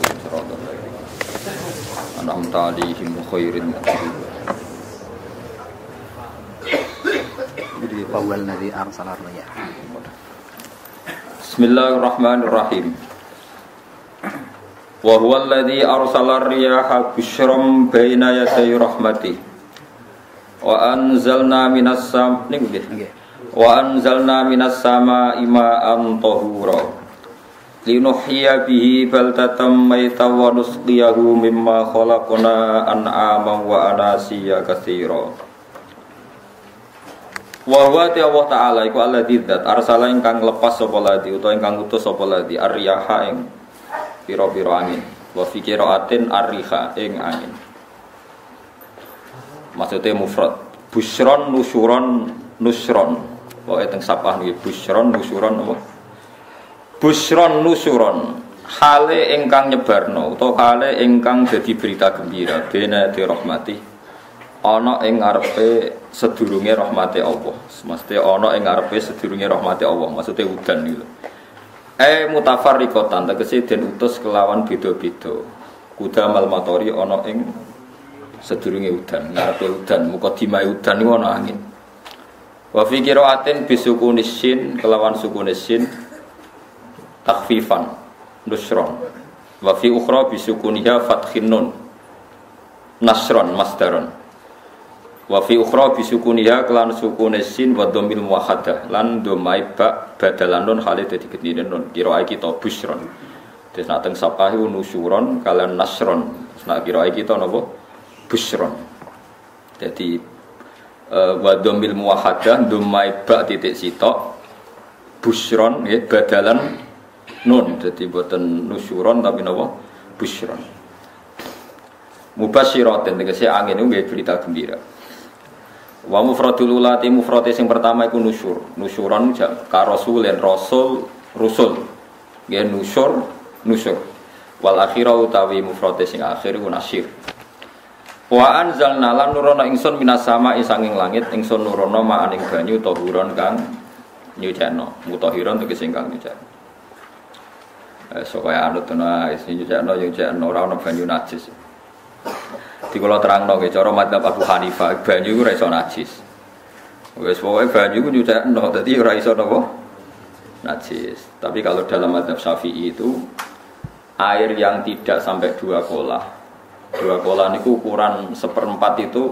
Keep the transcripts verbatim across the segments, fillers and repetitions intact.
صراط الذين أنعمت عليهم غير المغضوب Jadi fawal ladzi arsala riyah. Bismillahirrahmanirrahim. Wa huwa alladzi arsala riyaha busyran baina yaday rahmati. Wa anzalna minas sam niku nggih. Wa anzalna minas samaa'i ma'an tahura. Linuhyiya bihi baldatan maytan wa nusqiyahu mimma khalaqna an'aman wa anasiya katsira. Wa huwa Allah Ta'ala iku alladzi dzat arsala ingkang lepas sapa ladzi utawa ingkang utus sapa ladzi ar-riyaha ing pira-pira angin wa fi qiraatin ar-riha ing angin. Maksudnya mufrad busyron nusyuron nusron wae teng sapah niki busyron nusyuron apa busyron nusyuron hale ingkang nyebarno utawa hale ingkang dadi berita gembira bena di rahmati ana ing ngarepe sedurunge rahmate Allah. Maksudnya ana ing ngarepe sedurunge rahmate Allah, maksudnya udan niku. Eh mutafarriqatan tegese den utus kelawan beda-beda. Kudamal matori ana ing sedurunge udan, ngarepe udan, mukadimah udan niku ana angin. Wa fi qiraatin bisukunis sin kelawan sukunis sin takhfifan nusron. Wa fi ukhra bisukuniha fathin nun nasron masdaron. Wa fi ukhra bisukuniha kelan sukune sin wa dhammil muwahhadah lan dhamai ba badalan nun hale dadi gedine nun kira kita busron. Terus nak teng sapahi nusyuron kalian nasron. Nak kira kita napa busron. Jadi uh, wa dhammil muwahhadah dhamai ba titik sitok busron nggih badalan nun. Jadi boten nusyuron tapi napa busron. Mubasyiratin tegese angin niku nggih berita gembira. Wa mufradul ulati mufrate sing pertama iku nusyur. Nusyuran ka rasulin rasul rusul. Nggih nusyur nusyur. Wal akhirau utawi mufrate sing akhir iku nasyir. Wa anzalna lan nurono ingsun minas sama'i sanging langit ingsun nurono ma'aning banyu tahuron kang nyuceno. Mutahiron tegese kang nyuceno. Eh sok kaya anut ana isi nyuceno nyuceno ora ana banyu najis. Di kula terangno nggih cara madzhab Abu Hanifah banyu iku ora iso najis. Wis pokoke banyu iku nyucekno dadi ora iso napa najis. Tapi kalau dalam madzhab Syafi'i itu air yang tidak sampai dua kolah. Dua kolah niku ukuran seperempat itu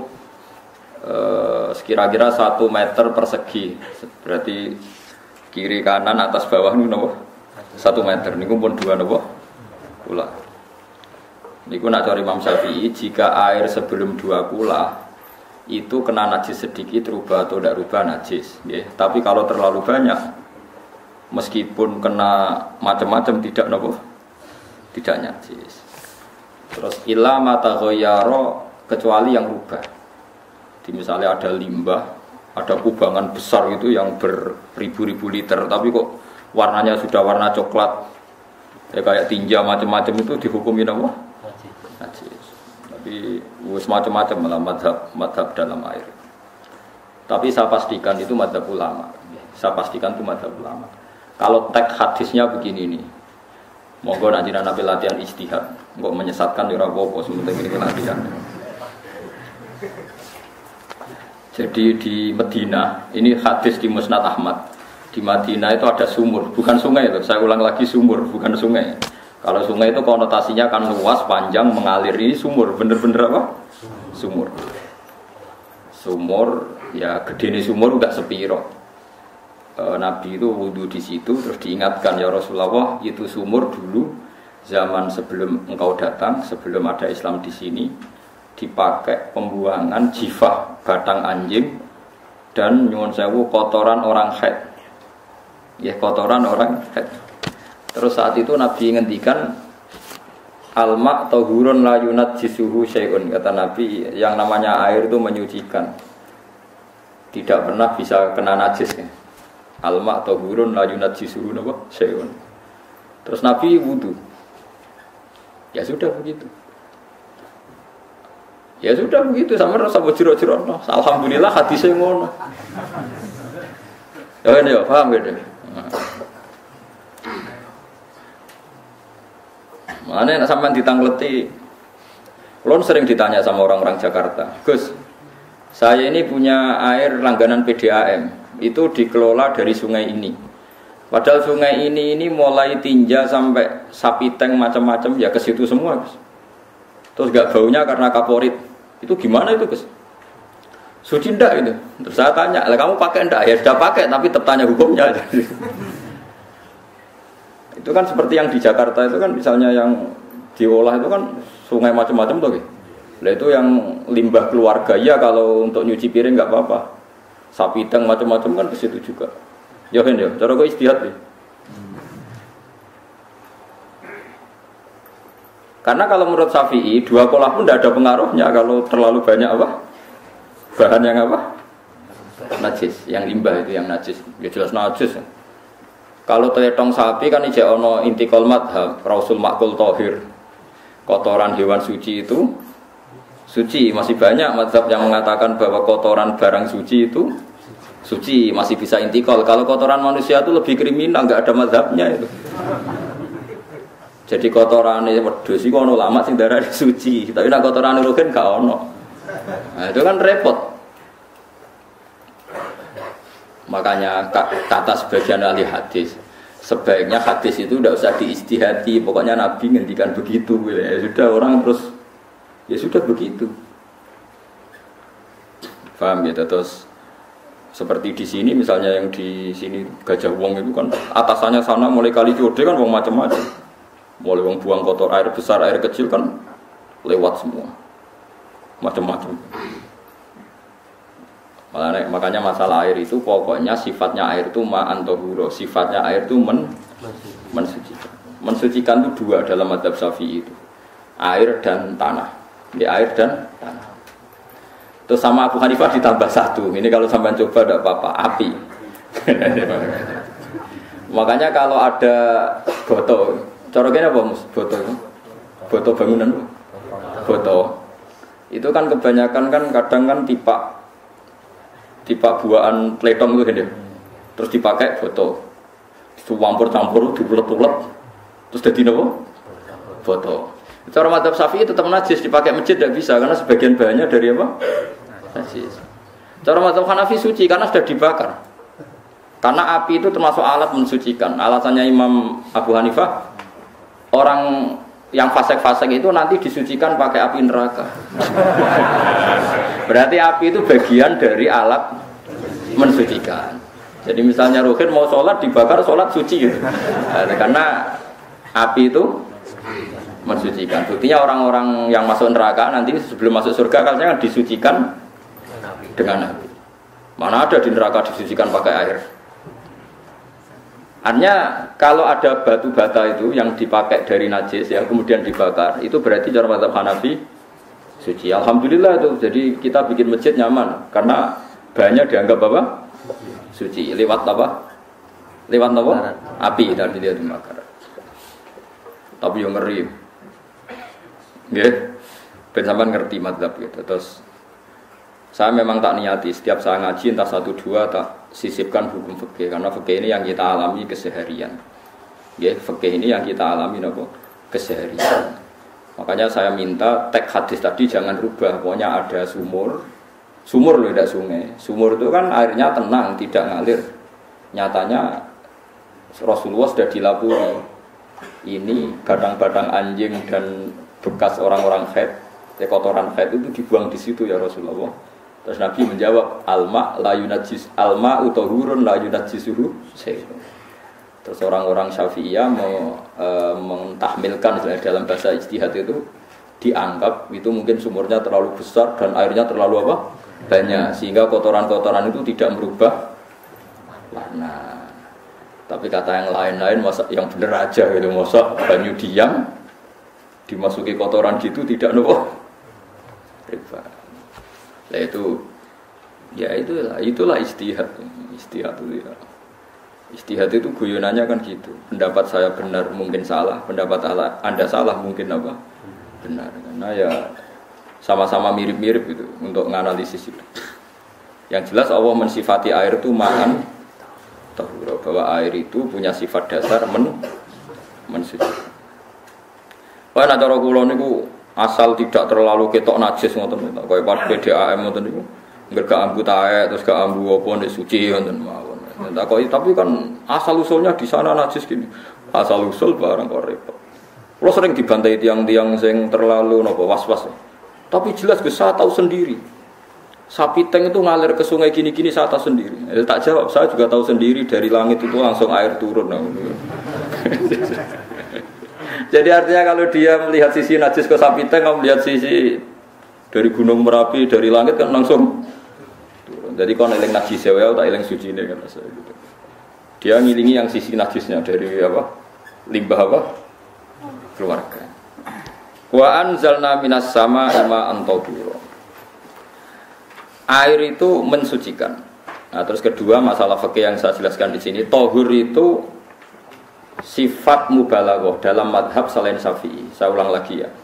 eh, sekira-kira satu meter persegi. Berarti kiri kanan atas bawah niku napa? satu meter niku pun dua napa? Kolah. Niku nak cari Imam Syafi'i jika air sebelum dua kula itu kena najis sedikit rubah atau tidak rubah najis, ya. Tapi kalau terlalu banyak, meskipun kena macam-macam tidak nopo, tidak najis. Terus illa mata ghayyara kecuali yang rubah. Di misalnya ada limbah, ada kubangan besar itu yang beribu-ribu liter, tapi kok warnanya sudah warna coklat, ya kayak tinja macam-macam itu dihukumi nopo? Najis. Tapi wis macam-macam malah madhab, madhab dalam air. Tapi saya pastikan itu madhab ulama. Saya pastikan itu madhab ulama. Kalau teks hadisnya begini nih, monggo nanti nabi latihan ijtihad, nggak menyesatkan di rapopo sementing ini latihan. Jadi di Medina, ini hadis di Musnad Ahmad. Di Madinah itu ada sumur, bukan sungai loh. Saya ulang lagi sumur, bukan sungai. Kalau sungai itu konotasinya kan luas, panjang, mengalir. Ini sumur, bener-bener apa? Sumur. Sumur, ya gede nih sumur enggak sepiro. E, Nabi itu wudhu di situ, terus diingatkan ya Rasulullah itu sumur dulu zaman sebelum engkau datang, sebelum ada Islam di sini dipakai pembuangan jifah batang anjing dan nyuwun sewu kotoran orang haid. Ya kotoran orang haid. Terus saat itu Nabi ngendikan alma tahurun la yunajjisuhu syai'un. Kata Nabi yang namanya air itu menyucikan, tidak pernah bisa kena najis ya. Alma tahurun la yunajjisuhu syai'un. Terus Nabi wudu. Ya sudah begitu. Ya sudah begitu sama rasa bojiro-jiro. Alhamdulillah hadisnya ngono. Ya ini ya paham gitu. Makanya nek sampean ditangleti, kulon sering ditanya sama orang-orang Jakarta, Gus, saya ini punya air langganan P D A M, itu dikelola dari sungai ini. Padahal sungai ini ini mulai tinja sampai sapi tank macam-macam ya ke situ semua, Gus. Terus gak baunya karena kaporit. Itu gimana itu, Gus? Suci ndak itu? Terus saya tanya, lah kamu pakai ndak? Ya sudah pakai, tapi tetap tanya hukumnya. Itu kan seperti yang di Jakarta itu kan misalnya yang diolah itu kan sungai macam-macam tuh. Lah itu yang limbah keluarga ya kalau untuk nyuci piring nggak apa-apa. Sapi tank macam-macam kan ke situ juga. Ya kan ya, cara kok istihad ya. Karena kalau menurut Syafi'i dua kolah pun tidak ada pengaruhnya kalau terlalu banyak apa? Bahan yang apa? Najis, yang limbah itu yang najis. Ya jelas najis. Ya. Kalau teletong sapi kan ijek ono intikal madhab, Rasul makul tohir. Kotoran hewan suci itu suci. Masih banyak madhab yang mengatakan bahwa kotoran barang suci itu suci, masih bisa intikal. Kalau kotoran manusia itu lebih kriminal, nggak ada madhabnya itu. Jadi kotoran ini wedhus iki ono lama sing darah suci, tapi nek kotoran rugen gak ono. Nah, itu kan repot. Makanya kata sebagian ahli hadis, sebaiknya hadis itu tidak usah diistihati, pokoknya Nabi ngendikan begitu, ya sudah orang terus ya sudah begitu. Paham ya? Terus seperti di sini misalnya yang di sini Gajah Wong itu kan atasannya sana mulai kali Code kan wong macam-macam. Mulai wong buang kotor air besar, air kecil kan lewat semua. Macam-macam. Makanya masalah air itu pokoknya sifatnya air itu ma'an tahura, sifatnya air itu men mensucikan. Mensucikan itu dua dalam mazhab Syafi'i itu. Air dan tanah. Di air dan tanah. Terus sama Abu Hanifah ditambah satu. Ini kalau sampai coba tidak apa-apa, api. Makanya kalau ada botol, coroknya apa Mus? Botol. Botol bangunan. Botol. Itu kan kebanyakan kan kadang kan tipak tipak buahan pletong itu kan ya. Terus dipakai botol. Campur-campur diulet-ulet. Terus jadi apa? Botol. Cara mazhab Syafi'i tetap najis, dipakai masjid tidak bisa karena sebagian bahannya dari apa? Najis. Cara mazhab Hanafi suci karena sudah dibakar. Karena api itu termasuk alat mensucikan. Alasannya Imam Abu Hanifah, orang yang fasik-fasik itu nanti disucikan pakai api neraka. Berarti api itu bagian dari alat mensucikan. Jadi misalnya Ruhin mau sholat dibakar, sholat suci gitu. Nah, karena api itu mensucikan. Buktinya orang-orang yang masuk neraka nanti sebelum masuk surga katanya disucikan dengan api. Mana ada di neraka disucikan pakai air? Artinya kalau ada batu bata itu yang dipakai dari najis yang kemudian dibakar, itu berarti cara mazhab Hanafi suci. Alhamdulillah itu. Jadi kita bikin masjid nyaman karena bahannya dianggap apa? Suci. Lewat apa? Lewat apa? Api tadi dia dibakar. Tapi yang ngeri. Nggih. Ben sampean ngerti mazhab gitu. Terus saya memang tak niati setiap saya ngaji entah satu dua tak sisipkan hukum fikih karena fikih ini yang kita alami keseharian. Ya, fikih ini yang kita alami apa? Keseharian. Makanya saya minta teks hadis tadi jangan rubah. Pokoknya ada sumur. Sumur loh, tidak sungai. Sumur itu kan airnya tenang, tidak ngalir. Nyatanya Rasulullah sudah dilapuri. Ini batang-batang anjing dan bekas orang-orang haid, kotoran haid itu dibuang di situ ya Rasulullah. Terus Nabi menjawab, alma la yunajjis alma utahurun la yunajjisuhu syai'. Terus orang-orang Syafi'iyah mau e, mentahmilkan dalam bahasa ijtihad itu dianggap itu mungkin sumurnya terlalu besar dan airnya terlalu apa? Banyak sehingga kotoran-kotoran itu tidak merubah warna. Tapi kata yang lain-lain masa yang benar aja gitu, masa banyu diam dimasuki kotoran gitu tidak nopo. Riba. Nah itu, ya itulah, itulah istihad, istihad itu ya. Istihad itu guyonannya kan gitu. Pendapat saya benar mungkin salah, pendapat Anda salah mungkin apa? Benar. Karena ya sama-sama mirip-mirip itu untuk menganalisis itu. Yang jelas Allah mensifati air itu ma'an tahura, bahwa air itu punya sifat dasar men mensucikan. Wah nak cara kula niku asal tidak terlalu ketok najis ngoten niku. Kaya P D A M ngoten niku. Enggak gak ambu taek terus gak ambu apa nek suci ngoten mawon. Takoki tapi kan asal usulnya di sana najis gini. Asal usul barang kok repot. Kula sering dibantai tiang-tiang sing terlalu napa was-was. Tapi jelas Gus saya tahu sendiri. Sapi teng itu ngalir ke sungai gini-gini saya tahu sendiri. Eh, tak jawab, saya juga tahu sendiri dari langit itu langsung air turun. Jadi artinya kalau dia melihat sisi najis ke sapi teng, kalau melihat sisi dari gunung Merapi, dari langit kan langsung turun. Jadi kalau eling najis ya, tak eling suci ini kan saya gitu. Dia ngilingi yang sisi najisnya dari apa? Limbah apa? Keluarga. Wa anzalna minas sama ima antobiro. Air itu mensucikan. Nah, terus kedua masalah fikih yang saya jelaskan di sini, tohur itu sifat mubalaghah dalam madhab selain Syafi'i. Saya ulang lagi ya.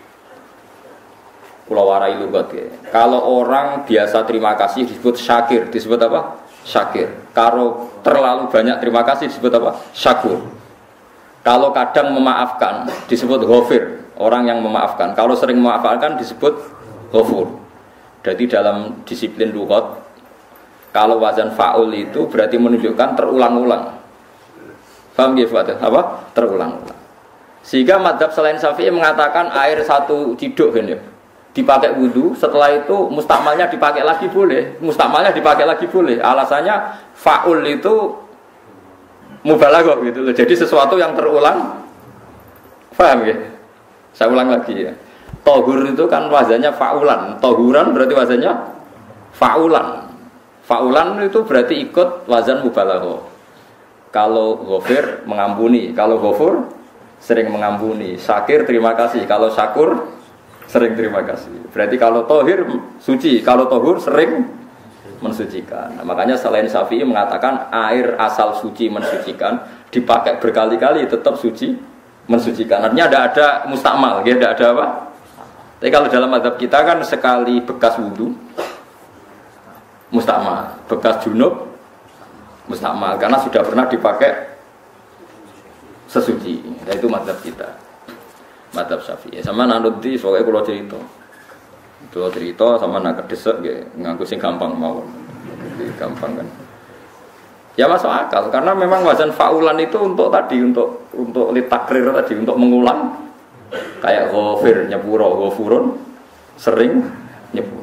Pulau warai lugat ya. Kalau orang biasa terima kasih disebut syakir, disebut apa? Syakir. Kalau terlalu banyak terima kasih disebut apa? Syakur. Kalau kadang memaafkan disebut ghafir, orang yang memaafkan. Kalau sering memaafkan disebut ghafur. Jadi dalam disiplin lughat, kalau wazan fa'ul itu berarti menunjukkan terulang-ulang. Paham ya Pak? Apa? Terulang-ulang. Sehingga madzhab selain Syafi'i mengatakan air satu ciduk kan ya, dipakai wudu, setelah itu mustakmalnya dipakai lagi boleh. Mustakmalnya dipakai lagi boleh. Alasannya fa'ul itu mubalaghah gitu loh. Jadi sesuatu yang terulang. Paham ya? Saya ulang lagi ya. Tohur itu kan wazannya fa'ulan. Tohuran berarti wazannya fa'ulan. Fa'ulan itu berarti ikut wazan mubalaghah. Kalau ghafir mengampuni, kalau ghafur sering mengampuni. Syakir terima kasih, kalau syakur sering terima kasih. Berarti kalau tohir suci, kalau tohur sering mensucikan. Nah, makanya selain Syafi'i mengatakan air asal suci mensucikan, dipakai berkali-kali tetap suci mensucikan. Artinya tidak ada mustakmal, ya, tidak ada apa. Tapi kalau dalam mazhab kita kan sekali bekas wudu mustakmal, bekas junub mustakmal karena sudah pernah dipakai sesuci. Nah, itu mazhab kita, mazhab Syafi'i. Sama nanti soalnya kalau cerita, kalau cerita sama nak desek, nganggu sing gampang mawon, gampang kan. Ya masuk akal karena memang wazan fa'ulan itu untuk tadi untuk untuk litakrir tadi untuk mengulang. Kayak ghafir nyepuro, ghafurun sering nyepuro.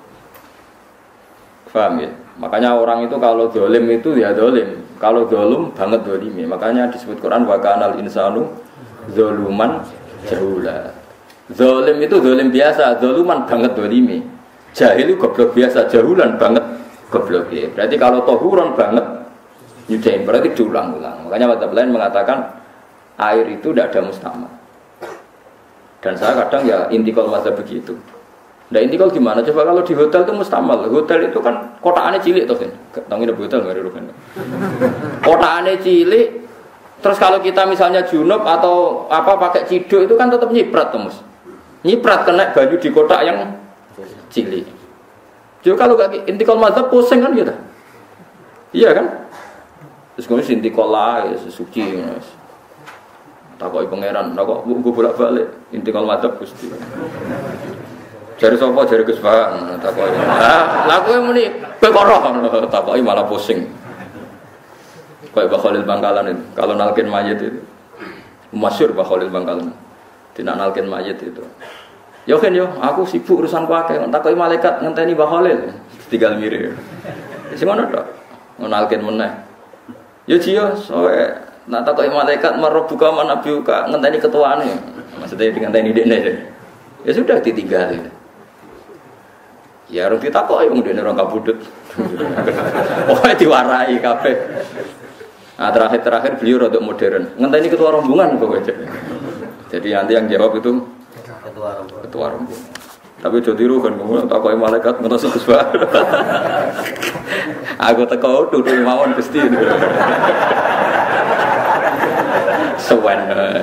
Paham ya? Makanya orang itu kalau dolim itu ya dolim. Kalau dolum banget dolimi. Makanya disebut Quran wa kanal insanu zoluman jahula. Dolim itu dolim biasa, doluman banget dolimi. Jahil itu goblok biasa, jahulan banget goblok ya. Berarti kalau tohuron banget nyudahin berarti diulang-ulang. Makanya mazhab lain mengatakan air itu tidak ada mustamad. Dan saya kadang ya intikal mazhab begitu. Nah intikal gimana? Coba kalau di hotel itu mustamal. Hotel itu kan kotaannya cilik tuh kan. Tangi ada hotel nggak ada kan. Kotaannya cilik. Terus kalau kita misalnya junub atau apa pakai ciduk itu kan tetap nyiprat temus. Nyiprat kena baju di kotak yang cilik. Jadi kalau gak intikal mazhab pusing kan gitu. Iya kan? Terus kemudian intikal lah ya suci. Takoki pangeran, nah kok gue bolak-balik intikal madhab Gusti. Jare sapa jare Gus Bahan takoki. Lah, lha kowe muni kowe kok roh takoki malah pusing. Kayak Mbah Khalil Bangkalan itu, kalau nalkin mayit itu. Masyhur Mbah Khalil Bangkalan. Tidak nalkin mayit itu. Yo kan yo, aku sibuk urusan ku akeh, takoki malaikat ngenteni Mbah Khalil. Tinggal mirip. Sing ngono tok. Nalkin meneh. Yo jiyo, soe nak takoki malaikat marbuka manabiuka ngenteni ketuane. Maksudnya ngenteni dekne. Ya sudah ditinggal. Ya harus ditakoki wong dene ora kabudut. Pokoke diwarai kabeh. Nah, terakhir-terakhir beliau rada modern. Ngenteni ketua rombongan pokoknya. Jadi nanti yang jawab itu ketua rombongan. Ketua rombongan. Tapi aja tiru kan kamu takoki malaikat ngentos Gus Pak. Aku teko dudu mawon Gusti. Sewen.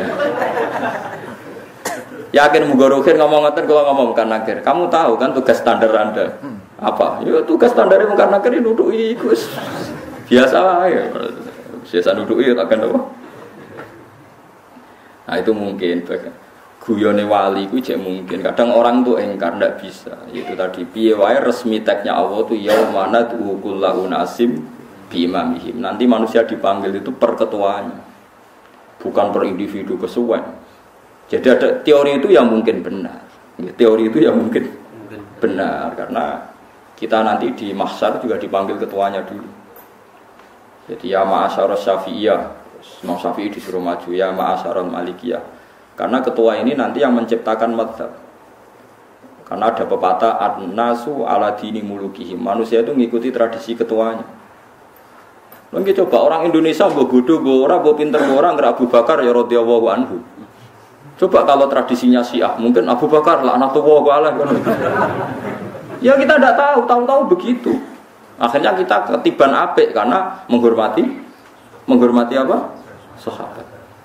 Yakin mugorokin ngomong ngoten kalau ngomong kan akhir. Kamu tahu kan tugas standar Anda apa? Ya tugas standar mungkin akhir ini nuduki iku biasa ya. Biasa nuduki tak kan apa? Nah itu mungkin guyone wali ku jek mungkin. Kadang orang tuh engkar ndak bisa. Itu tadi piye wae resmi teknya Allah tuh yaumana tuqullahu nasim bi imamihim. Nanti manusia dipanggil itu per ketuanya. Bukan per individu kesuwen. Jadi ada teori itu yang mungkin benar. Teori itu yang mungkin benar karena kita nanti di mahsyar juga dipanggil ketuanya dulu. Jadi ya ma'asyarus syafi'iyah, Imam Syafi'i disuruh maju, ya ma'asyarul malikiyah. Karena ketua ini nanti yang menciptakan mazhab. Karena ada pepatah an-nasu ala dini mulukihim. Manusia itu mengikuti tradisi ketuanya. Mungkin coba orang Indonesia mbok bodoh, mbok ora, mbok pinter, mbok ora nggak Abu Bakar ya radhiyallahu anhu. Coba kalau tradisinya Syiah, mungkin Abu Bakar laknatullah alaihi. Ya kita tidak tahu, tahu-tahu begitu. Akhirnya kita ketiban apik karena menghormati menghormati apa? Sahabat.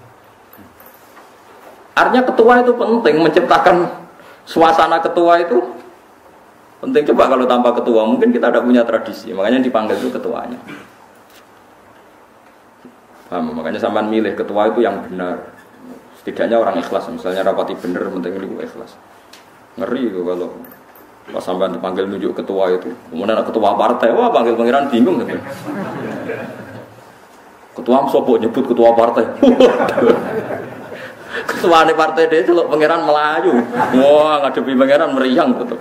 Artinya ketua itu penting, menciptakan suasana ketua itu penting. Coba kalau tanpa ketua mungkin kita tidak punya tradisi, makanya dipanggil itu ketuanya. Paham? Makanya sampean milih ketua itu yang benar. Setidaknya orang ikhlas, misalnya rapati benar, penting itu ikhlas. Ngeri itu kalau pas sampean dipanggil nunjuk ketua itu, kemudian ketua partai, wah panggil pangeran bingung gitu. Ketua sopo nyebut ketua partai. Ketua di partai dia celuk pangeran Melayu. Wah ngadepi pangeran meriang betul.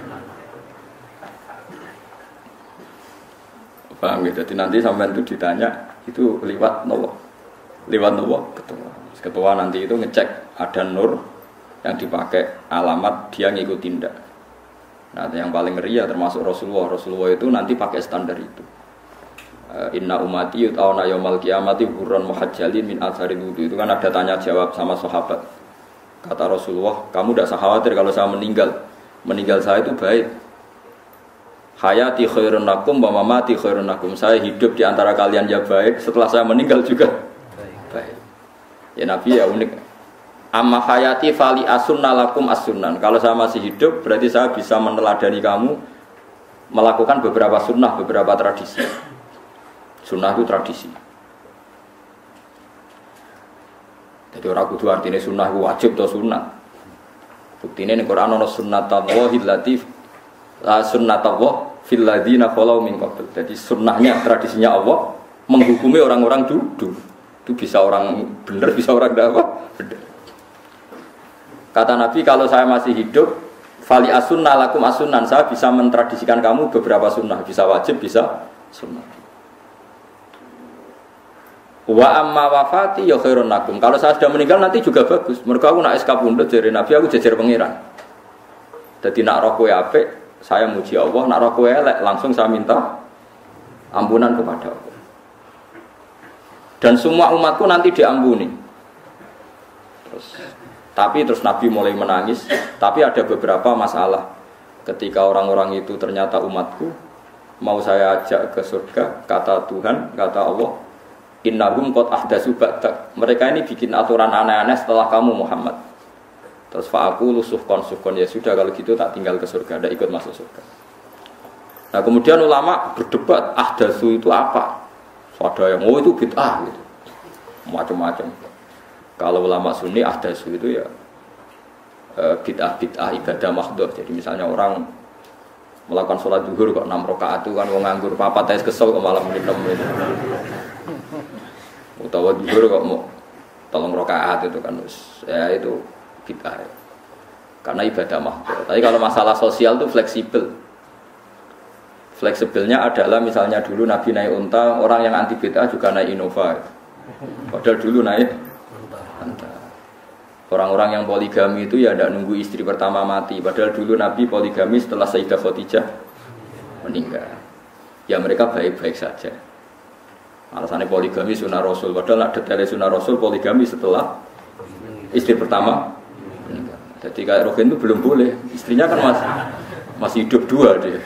Paham gitu. Jadi nanti sampean itu ditanya itu liwat nopo, liwat nopo ketua. Ketua nanti itu ngecek ada nur yang dipakai alamat dia ngikutin ndak. Nah, yang paling ngeri ya termasuk Rasulullah. Rasulullah itu nanti pakai standar itu. Inna umati yut'auna yaumal qiyamati hurran muhajjalin min atharil wudu. Itu kan ada tanya jawab sama sahabat. Kata Rasulullah, kamu tidak usah khawatir kalau saya meninggal. Meninggal saya itu baik. Hayati khairun lakum wa mamati khairun lakum. Saya hidup di antara kalian ya baik, setelah saya meninggal juga baik. Ya Nabi ya unik. Amma hayati fali asunna lakum as-sunan. Kalau saya masih hidup berarti saya bisa meneladani kamu melakukan beberapa sunnah, beberapa tradisi. Sunnah itu tradisi. Jadi orang kudu artinya sunnah itu wajib atau sunnah. Buktinya di Quran ada sunnatallahi latif la sunnatallah fil ladina khalau min qabl. Jadi sunnahnya, tradisinya Allah menghukumi orang-orang dulu. Itu bisa orang benar, bisa orang tidak apa? Benar. Kata Nabi, kalau saya masih hidup, fali asunna lakum asunan, saya bisa mentradisikan kamu beberapa sunnah, bisa wajib, bisa sunnah. Wa amma wafati ya khairun lakum. Kalau saya sudah meninggal nanti juga bagus. Mergo aku nak S K pundhut jare Nabi, aku jejer pangeran. Dadi nak roh kowe apik, saya muji Allah, nak roh kowe elek, langsung saya minta ampunan kepada Allah. Dan semua umatku nanti diampuni. Terus Tapi terus Nabi mulai menangis. Tapi ada beberapa masalah. Ketika orang-orang itu ternyata umatku, mau saya ajak ke surga, kata Tuhan, kata Allah, innahum qad ahdatsu ba'dak. Mereka ini bikin aturan aneh-aneh setelah kamu Muhammad. Terus fa'aqulu suhqan suhqan, ya sudah kalau gitu tak tinggal ke surga, tidak ikut masuk surga. Nah kemudian ulama berdebat ahdatsu itu apa? Ada yang oh itu bid'ah gitu. Macam-macam. Kalau ulama sunni ahdatsu itu ya e, bid'ah-bid'ah ibadah mahdhah. Jadi misalnya orang melakukan sholat zuhur kok enam rakaat itu kan wong nganggur papat tes kesel kok malam enam itu. Utawa zuhur kok mau tolong rakaat itu kan ya itu bid'ah. Ya. Karena ibadah mahdhah. Tapi kalau masalah sosial itu fleksibel. Fleksibelnya adalah misalnya dulu Nabi naik unta, orang yang anti bid'ah juga naik Innova. Padahal dulu naik orang-orang yang poligami itu ya tidak nunggu istri pertama mati. Padahal dulu Nabi poligami setelah Sayyidah Khadijah meninggal. Ya mereka baik-baik saja. Alasannya poligami sunnah Rasul. Padahal ada detail sunnah Rasul poligami setelah istri pertama meninggal. Jadi kayak Rohin itu belum boleh. Istrinya kan masih masih hidup dua dia.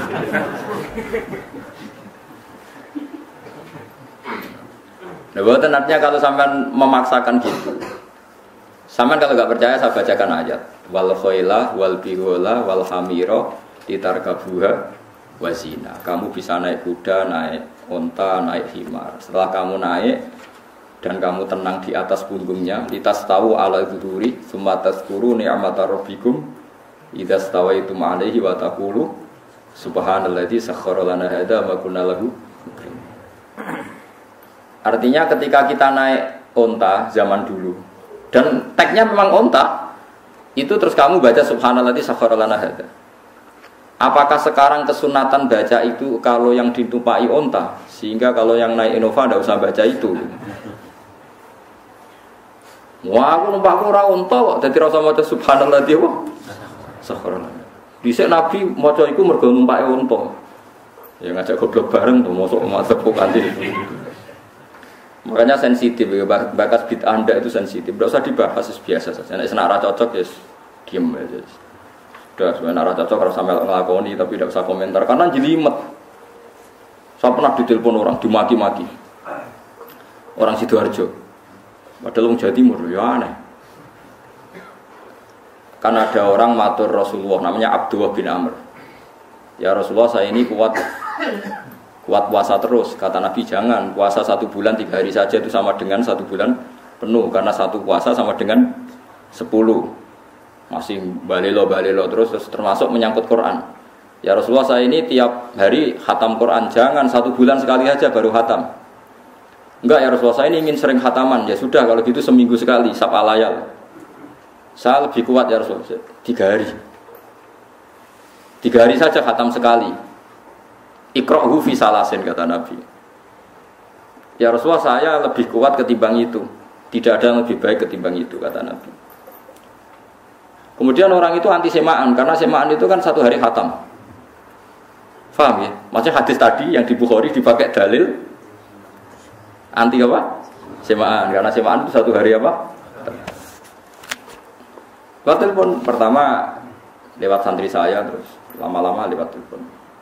Nah, bukan artinya kalau sampean memaksakan gitu. Sampean kalau nggak percaya saya bacakan ayat. Wal khailah wal bihola wal hamira ditarkabuha wazina. Kamu bisa naik kuda, naik unta, naik himar. Setelah kamu naik dan kamu tenang di atas punggungnya, litastawu ala dzuri tsumma tazkuru ni'mata rabbikum idza stawaitum 'alaihi wa taqulu subhanalladzi sakhkhara lana hadza ma kunna lahu. Artinya ketika kita naik onta zaman dulu dan tagnya memang onta itu terus kamu baca subhanalladzi sakhkhara lana hadza. Apakah sekarang kesunatan baca itu kalau yang ditumpai onta sehingga kalau yang naik Innova tidak usah baca itu? Wah, aku numpakku ora unta kok dadi rasa maca subhanallah dia wae. Sakharan. Dhisik Nabi maca iku mergo numpake unta. Ya ngajak goblok bareng to mosok mantep kok kanthi. Makanya sensitif ya, bakas bid'ah Anda itu sensitif. Enggak usah dibahas biasa saja. Nek senak ra cocok ya diam aja. Sudah, sebenarnya ra cocok harus sampai nglakoni tapi tidak usah komentar karena jelimet. Saya pernah ditelepon orang dimaki-maki. Orang Sidoarjo. Padahal orang Jawa Timur, ya aneh. Karena ada orang matur Rasulullah, namanya Abdullah bin Amr. Ya Rasulullah, saya ini kuat kuat puasa terus. Kata Nabi, jangan puasa satu bulan tiga hari saja itu sama dengan satu bulan penuh. Karena satu puasa sama dengan sepuluh. Masih balelo-balelo terus, terus termasuk menyangkut Quran. Ya Rasulullah, saya ini tiap hari khatam Quran. Jangan satu bulan sekali saja baru khatam. Enggak ya Rasulullah, saya ini ingin sering khataman. Ya sudah kalau gitu seminggu sekali, sapa layal. Saya lebih kuat ya Rasulullah, tiga hari. Tiga hari saja khatam sekali. Iqra'hu fi salasin kata Nabi. Ya Rasulullah, saya lebih kuat ketimbang itu. Tidak ada yang lebih baik ketimbang itu kata Nabi. Kemudian orang itu anti semaan karena semaan itu kan satu hari khatam. Faham ya? Maksudnya hadis tadi yang di Bukhari dipakai dalil anti apa? Semaan, karena semaan itu satu hari apa? Lewat telepon pertama lewat santri saya, terus lama-lama lewat telepon.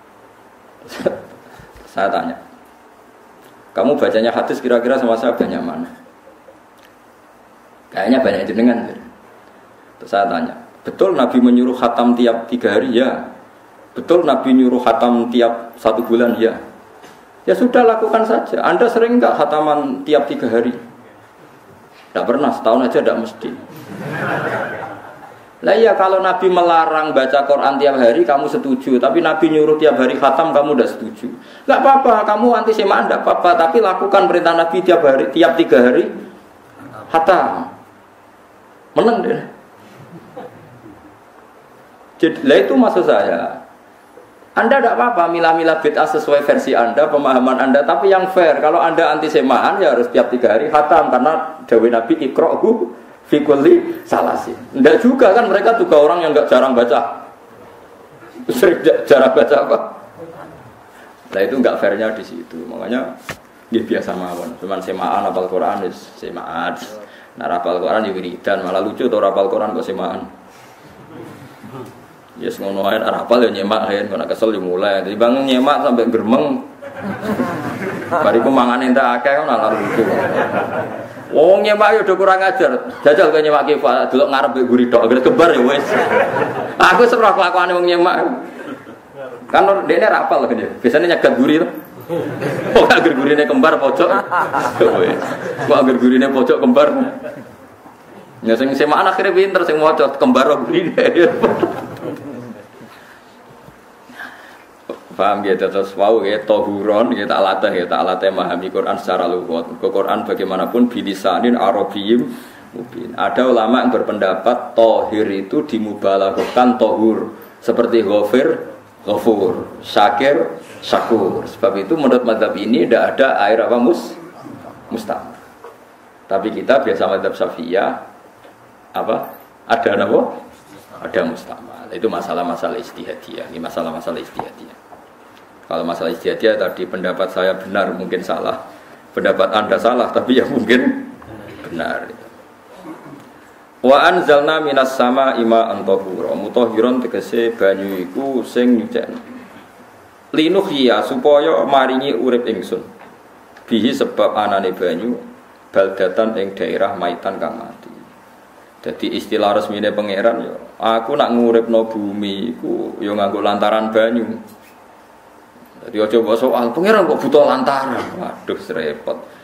Saya tanya, kamu bacanya hadis kira-kira sama saya banyak mana? Kayaknya banyak jenengan. Terus saya tanya, betul Nabi menyuruh khatam tiap tiga hari? Ya. Betul Nabi nyuruh khatam tiap satu bulan? Ya. Ya sudah lakukan saja. Anda sering enggak khataman tiap tiga hari? Tidak pernah, setahun aja tidak mesti. Lah iya kalau Nabi melarang baca Quran tiap hari kamu setuju, tapi Nabi nyuruh tiap hari khatam kamu tidak setuju. Enggak apa-apa, kamu anti semaan enggak apa-apa, tapi lakukan perintah Nabi tiap hari, tiap tiga hari khatam. Menang deh. Jadi lah itu maksud saya. Anda tidak apa-apa milah-milah bid'ah sesuai versi Anda, pemahaman Anda, tapi yang fair. Kalau Anda anti semaan ya harus tiap tiga hari khatam karena dawuh Nabi iqra'hu fi kulli salasin. Tidak juga kan mereka juga orang yang enggak jarang baca. Sering jarang baca apa? Nah itu enggak fairnya di situ. Makanya dia biasa mawon. Cuman semaan hafal Quran wis semaan. Nah hafal Quran ya wiridan, malah lucu to hafal Quran kok semaan. Ya yes, ngono ae ora hafal ya nyemak kan, kena kesel yo mulai. Jadi bangun nyemak sampai geremeng. Bariku mangane entek akeh kan ora lucu. Wong nyemak yo do kurang ajar. Jajal kok nyemak ki delok ngarep mbek guri tok, agar kebar ya wis. Aku serah kelakuane wong nyemak. Kan dekne ora hafal kan ya. Biasane nyegat guri to. Kok agar gurine kembar pojok. Wis. Kok agar gurine pojok kembar. Ya sing semaan akhire pinter sing maca kembar gurine. Paham gitu terus wow ya tohuron kita latih kita latih memahami Quran secara lugat. Quran bagaimanapun bilisanin arabiyyin mubin. Ada ulama yang berpendapat tohir itu dimubalaghahkan tohur seperti ghafir, ghafur, syakir, syakur. Sebab itu menurut mazhab ini tidak ada air apa mus musta'mal. Tapi kita biasa mazhab Syafi'iyah apa ada apa? Ada musta'mal. Itu masalah-masalah ijtihadiyah. Ini masalah-masalah ijtihadiyah. Kalau masalah ijtihadiyah tadi pendapat saya benar mungkin salah, pendapat Anda salah tapi ya mungkin benar. Wa anzalna minas sama ima antahura mutahhiron tegese banyu iku sing nyucekno. Linuhya supaya maringi urip ingsun. Bihi sebab anane banyu baldatan ing daerah maitan kang mati. Jadi istilah resmine pangeran ya aku nak nguripno bumi iku ya nganggo lantaran banyu. Jadi aja mbok soal pangeran kok butuh lantaran. Waduh repot.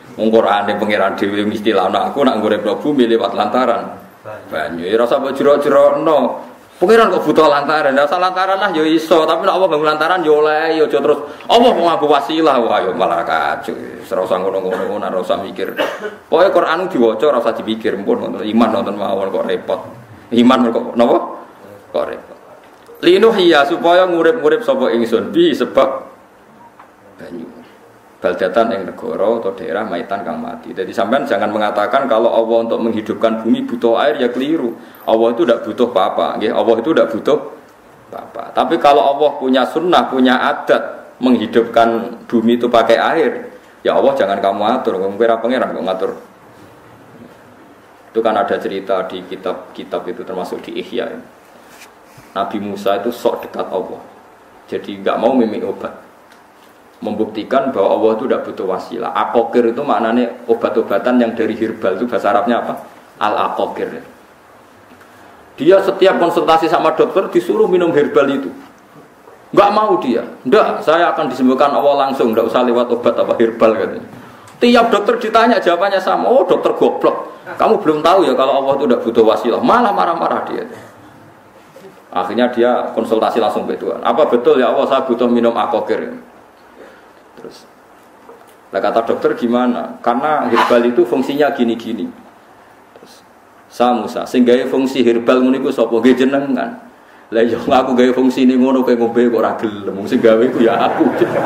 Wong Qur'ane pangeran dhewe istilah aku nak ngurip bumi lewat lantaran banyu. Ya rasa mbok jero-jerokno. Pangeran kok butuh lantaran. Ora usah lantaran lah ya iso, tapi nek Allah bangun lantaran ya oleh ya aja terus Allah mau ngaku wasilah wah ya malah kacau. Ora usah ngono-ngono, ora usah mikir. Pokoke Qur'an diwaca ora usah dipikir, mumpun iman nonton mawon kok repot. Iman kok napa? Kok repot. Linuhiya supaya ngurip-ngurip sapa ingsun bi sebab banyu. Baldatan yang negara atau daerah maitan kang mati. Jadi sampean jangan mengatakan kalau Allah untuk menghidupkan bumi butuh air ya keliru. Allah itu tidak butuh apa-apa. Allah itu tidak butuh apa-apa. Tapi kalau Allah punya sunnah, punya adat menghidupkan bumi itu pakai air, ya Allah jangan kamu atur. Kamu kira pangeran kok ngatur. Itu kan ada cerita di kitab-kitab itu termasuk di Ihya. Nabi Musa itu sok dekat Allah. Jadi enggak mau mimik obat. Membuktikan bahwa Allah itu tidak butuh wasilah. Aqaqir itu maknanya obat-obatan yang dari herbal, itu bahasa Arabnya apa? Al-aqaqir. Dia setiap konsultasi sama dokter disuruh minum herbal itu. Enggak mau dia. Enggak, saya akan disembuhkan Allah langsung, enggak usah lewat obat apa herbal katanya. Tiap dokter ditanya jawabannya sama. Oh, dokter goblok. Kamu belum tahu ya kalau Allah itu tidak butuh wasilah. Malah marah-marah dia. Akhirnya dia konsultasi langsung ke Tuhan. Apa betul ya Allah saya butuh minum aqaqir? Terus, lah kata dokter gimana? Karena herbal itu fungsinya gini-gini. Terus, sa Musa, sing gawe fungsi herbal ngono iku sapa? Nggih jenengan. Lah yo aku gawe fungsi ini ngono kowe ngombe kok ora gelem. Sing gawe iku ya aku.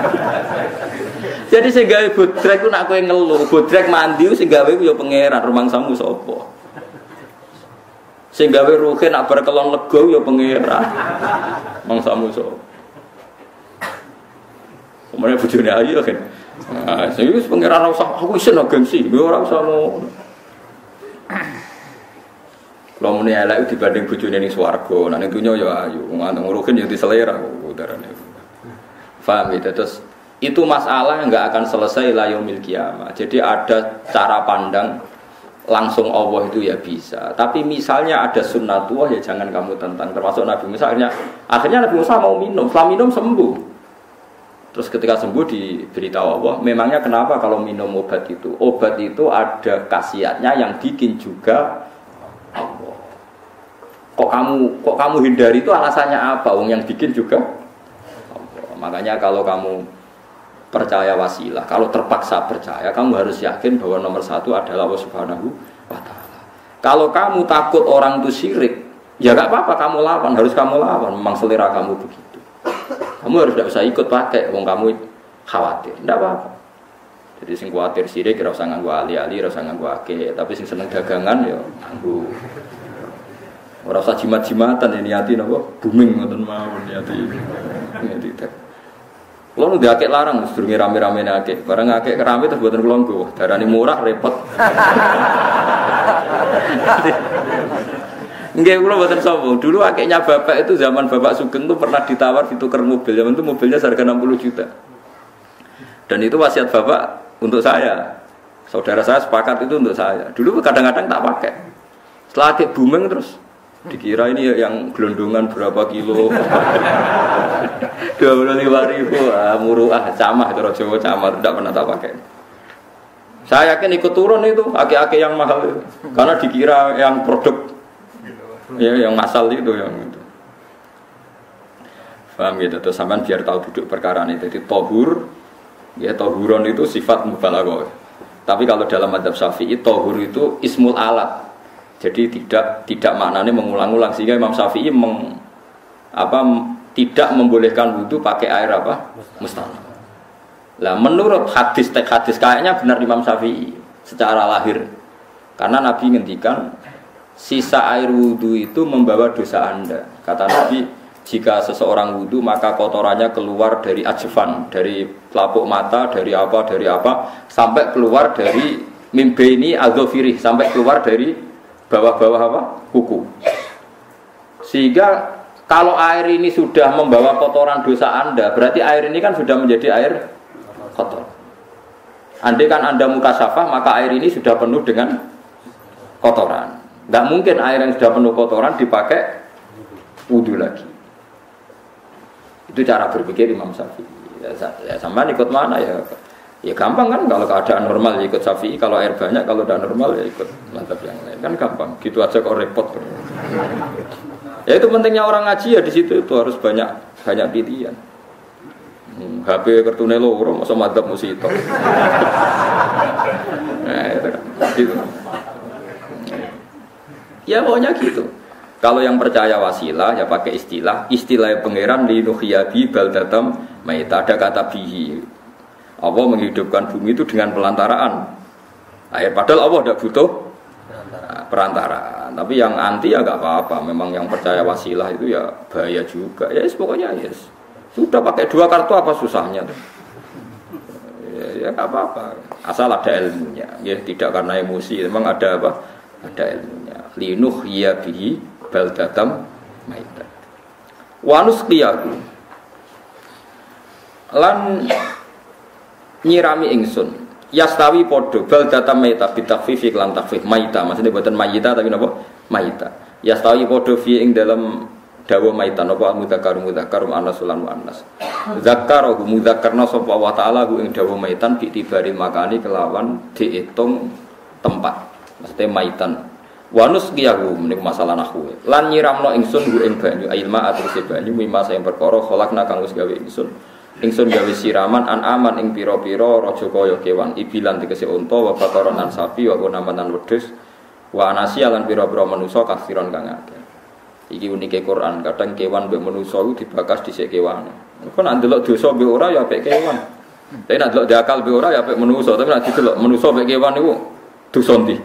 Jadi sing gawe bodrek ku nek kowe ngeluh, bodrek mandi sing gawe iku ya pangeran, rumangsamu sapa? Sing gawe ruhe nak bar kelon lega ya pangeran. Mangsamu sapa? Kemudian bujune ayu kan. Nah, serius pangeran ora usah aku isen gengsi, ora usah ngono. Kalau muni elek dibanding bojone ning swarga, nek ning dunya ya ayu, ngono ngurukin ya diselera kok udarane. Paham ya? Terus itu masalah enggak akan selesai la yaumil qiyamah. Jadi ada cara pandang langsung Allah itu ya bisa. Tapi misalnya ada sunnatullah ya jangan kamu tentang. Termasuk Nabi Musa akhirnya akhirnya Nabi Musa mau minum, setelah minum sembuh. Terus ketika sembuh diberitahu Allah, memangnya kenapa kalau minum obat itu? Obat itu ada khasiatnya yang bikin juga Allah. Kok kamu kok kamu hindari itu alasannya apa? Wong yang bikin juga Allah. Makanya kalau kamu percaya wasilah, kalau terpaksa percaya, kamu harus yakin bahwa nomor satu adalah Allah Subhanahu wa Ta'ala. Kalau kamu takut orang itu syirik, ya gak apa-apa kamu lawan, harus kamu lawan. Memang selera kamu begitu. Kamu harus tidak usah ikut pakai, wong kamu khawatir, tidak apa-apa. Jadi sing khawatir sirik, kira usah nganggu ali-ali, kira usah nganggu ake. Tapi sing seneng dagangan, ya nganggu. Ora usah jimat-jimatan ini hati nopo, booming ngoten mawon niati. Niati tak. Kulo nu diakek larang, sedurunge rame-rame akek. Bareng akek kerame terus mboten kula nggo. Darani murah repot. Nggih kula mboten sapa. Dulu akeknya bapak itu zaman Bapak Sugeng itu pernah ditawar ditukar mobil. Zaman itu mobilnya seharga enam puluh juta. Dan itu wasiat bapak untuk saya. Saudara saya sepakat itu untuk saya. Dulu kadang-kadang tak pakai. Setelah akek booming terus dikira ini yang gelondongan berapa kilo. dua puluh lima ribu ah muruah camah itu Jawa camah tidak pernah tak pakai. Saya yakin ikut turun itu akek-akek yang mahal itu. Karena dikira yang produk ya yang asal itu yang itu. Paham gitu terus sampean biar tahu duduk perkara ini. Jadi tohur ya tohuron itu sifat mubalaghah. Tapi kalau dalam mazhab Syafi'i tohur itu ismul alat. Jadi tidak tidak maknanya mengulang-ulang sehingga Imam Syafi'i meng, apa tidak membolehkan wudu pakai air apa? Mustanah. Lah menurut hadis tek hadis kayaknya benar Imam Syafi'i secara lahir. Karena Nabi ngendikan sisa air wudu itu membawa dosa Anda. Kata Nabi, jika seseorang wudu maka kotorannya keluar dari ajfan, dari pelapuk mata, dari apa, dari apa, sampai keluar dari mimbaini adzofirih, sampai keluar dari bawah-bawah apa? Kuku. Sehingga kalau air ini sudah membawa kotoran dosa Anda, berarti air ini kan sudah menjadi air kotor. Andai kan Anda mukasyafah, maka air ini sudah penuh dengan kotoran. Tidak mungkin air yang sudah penuh kotoran dipakai wudu lagi. Itu cara berpikir Imam Syafi'i. Ya, ya sampean ikut mana ya? Ya gampang kan kalau keadaan normal ya ikut Syafi'i, kalau air banyak, kalau tidak normal ya ikut mazhab yang lain. Kan gampang. Gitu aja kok repot. Ya itu pentingnya orang ngaji ya di situ itu harus banyak banyak pilihan. Hmm, H P kartune loro masa madzhab mesti itu. Nah, itu kan gitu. Ya pokoknya gitu. Kalau yang percaya wasilah ya pakai istilah istilah pangeran li nuhyabi baldatam maita, ada kata bihi. Allah menghidupkan bumi itu dengan pelantaraan air, padahal Allah tidak butuh perantaraan. Tapi yang anti ya nggak apa-apa. Memang yang percaya wasilah itu ya bahaya juga. Ya yes, pokoknya yes. Sudah pakai dua kartu apa susahnya tuh? Ya nggak apa-apa. Asal ada ilmunya. Ya tidak karena emosi. Memang ada apa? Ada ilmunya. Linuh ya bihi baldatam maita. Wanus qiyaku. Lan nyirami ingsun. Yastawi podo baldatam maita bitakfifi lan takfif maita. Maksudnya buatan mayita tapi napa? Maita. Yastawi podo fi ing dalam dawa maitan apa mudzakkar mudzakkar muannas lan muannas. Zakkarahu mudzakkarna sapa wa ta'ala ing dawa maitan ditibari makani kelawan diitung tempat. Maksudnya maitan. Wanus qiyahu menika masalah nahwu. Lan nyiramno ingsun hu ing banyu ilma atruse banyu mimma sing perkara kholakna kang wis gawe ingsun. Ingsun gawe siraman an aman ing pira-pira raja kaya kewan ibilan tegese unta wa bakaron lan sapi wa gunaman lan wedhus wa anasi lan pira-pira manusa kafiron kang akeh. Iki unike Quran, kadang kewan mbek manusa iku dibakas dhisik kewan. Kok nek ndelok dosa mbek ora ya apik kewan. Tapi nek ndelok diakal mbek ora ya apik manusa, tapi nek didelok manusa mbek kewan niku dosa ndi?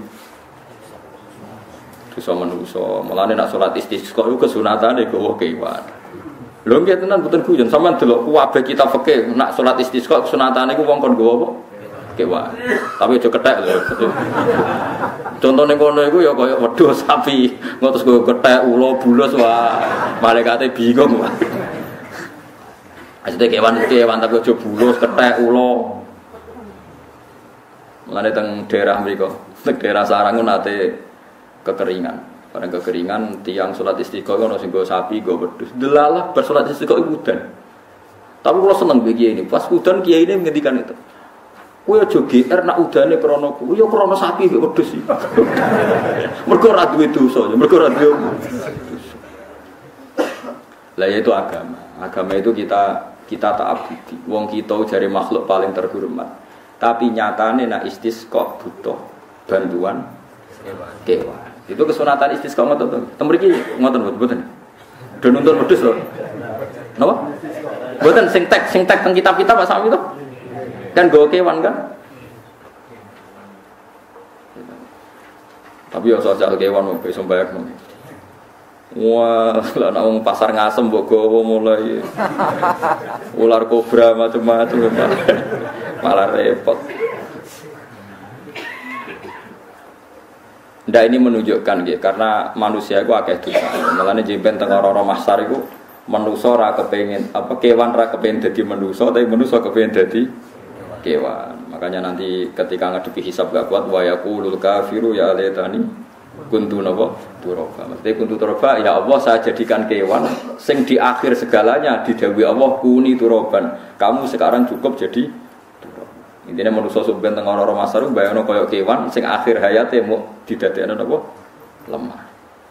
Dosa manusa. Mulane nek salat istisqa iku kesunatane gowo kewan. Lho nggih tenan mboten guyon, sampean delok kabeh kitab fikih nek salat istisqa kesunatane iku wong kon gowo apa? Kewan. Tapi aja kethek lho. Contone kono iku ya kaya wedhus sapi, ngotos go kethek ula bulus wah malaikate bingung. Asite kewan iki kewan tapi aja bulus kethek ula. Mulane teng daerah mriku, teng daerah Sarang nate kekeringan. Bareng kekeringan tiang salat istiqo ono sing go sapi go wedhus. Delalah bar salat istiqo iku udan. Tapi kula seneng iki ini, pas udan kiai ini ngendikan itu. Kowe aja G R nak udane krana kuwi ya krana sapi mek wedhus iki. Mergo ora duwe dosa, mergo ora duwe dosa. Lah itu agama. Agama itu kita kita ta'abbudi. Wong kita jare makhluk paling terhormat. Tapi nyatane nak istisqa butuh bantuan kewan. Itu kesunatan istisqa ngoten to. Tem mriki ngoten mboten. Do nuntun wedhus lho. Napa? Mboten sing tek sing tek teng kitab-kitab Pak Sami to. Kan gawa kewan kan. Tapi ya soal kewan mau besok banyak mau. Wah, lah nak pasar ngasem mbok gawa mulai ular kobra macam-macam malah repot. Ndak ini menunjukkan nggih karena manusia iku akeh dosa. Mulane jemben teng ora-ora mahsyar iku manusa ora kepengin apa kewan ora kepengin dadi manusa tapi manusa kepengin dadi kewan. Makanya nanti ketika ngadepi hisab gak kuat wa yaqulul kafiru ya laitani kuntu napa turaba. Mesti kuntu turaba ya Allah saya jadikan kewan sing di akhir segalanya didhawuhi Allah kuni turaban. Kamu sekarang cukup jadi turaba. Intine manusa sampeyan teng ora masar bayangno kaya kewan sing akhir hayate mau didadekno napa lemah.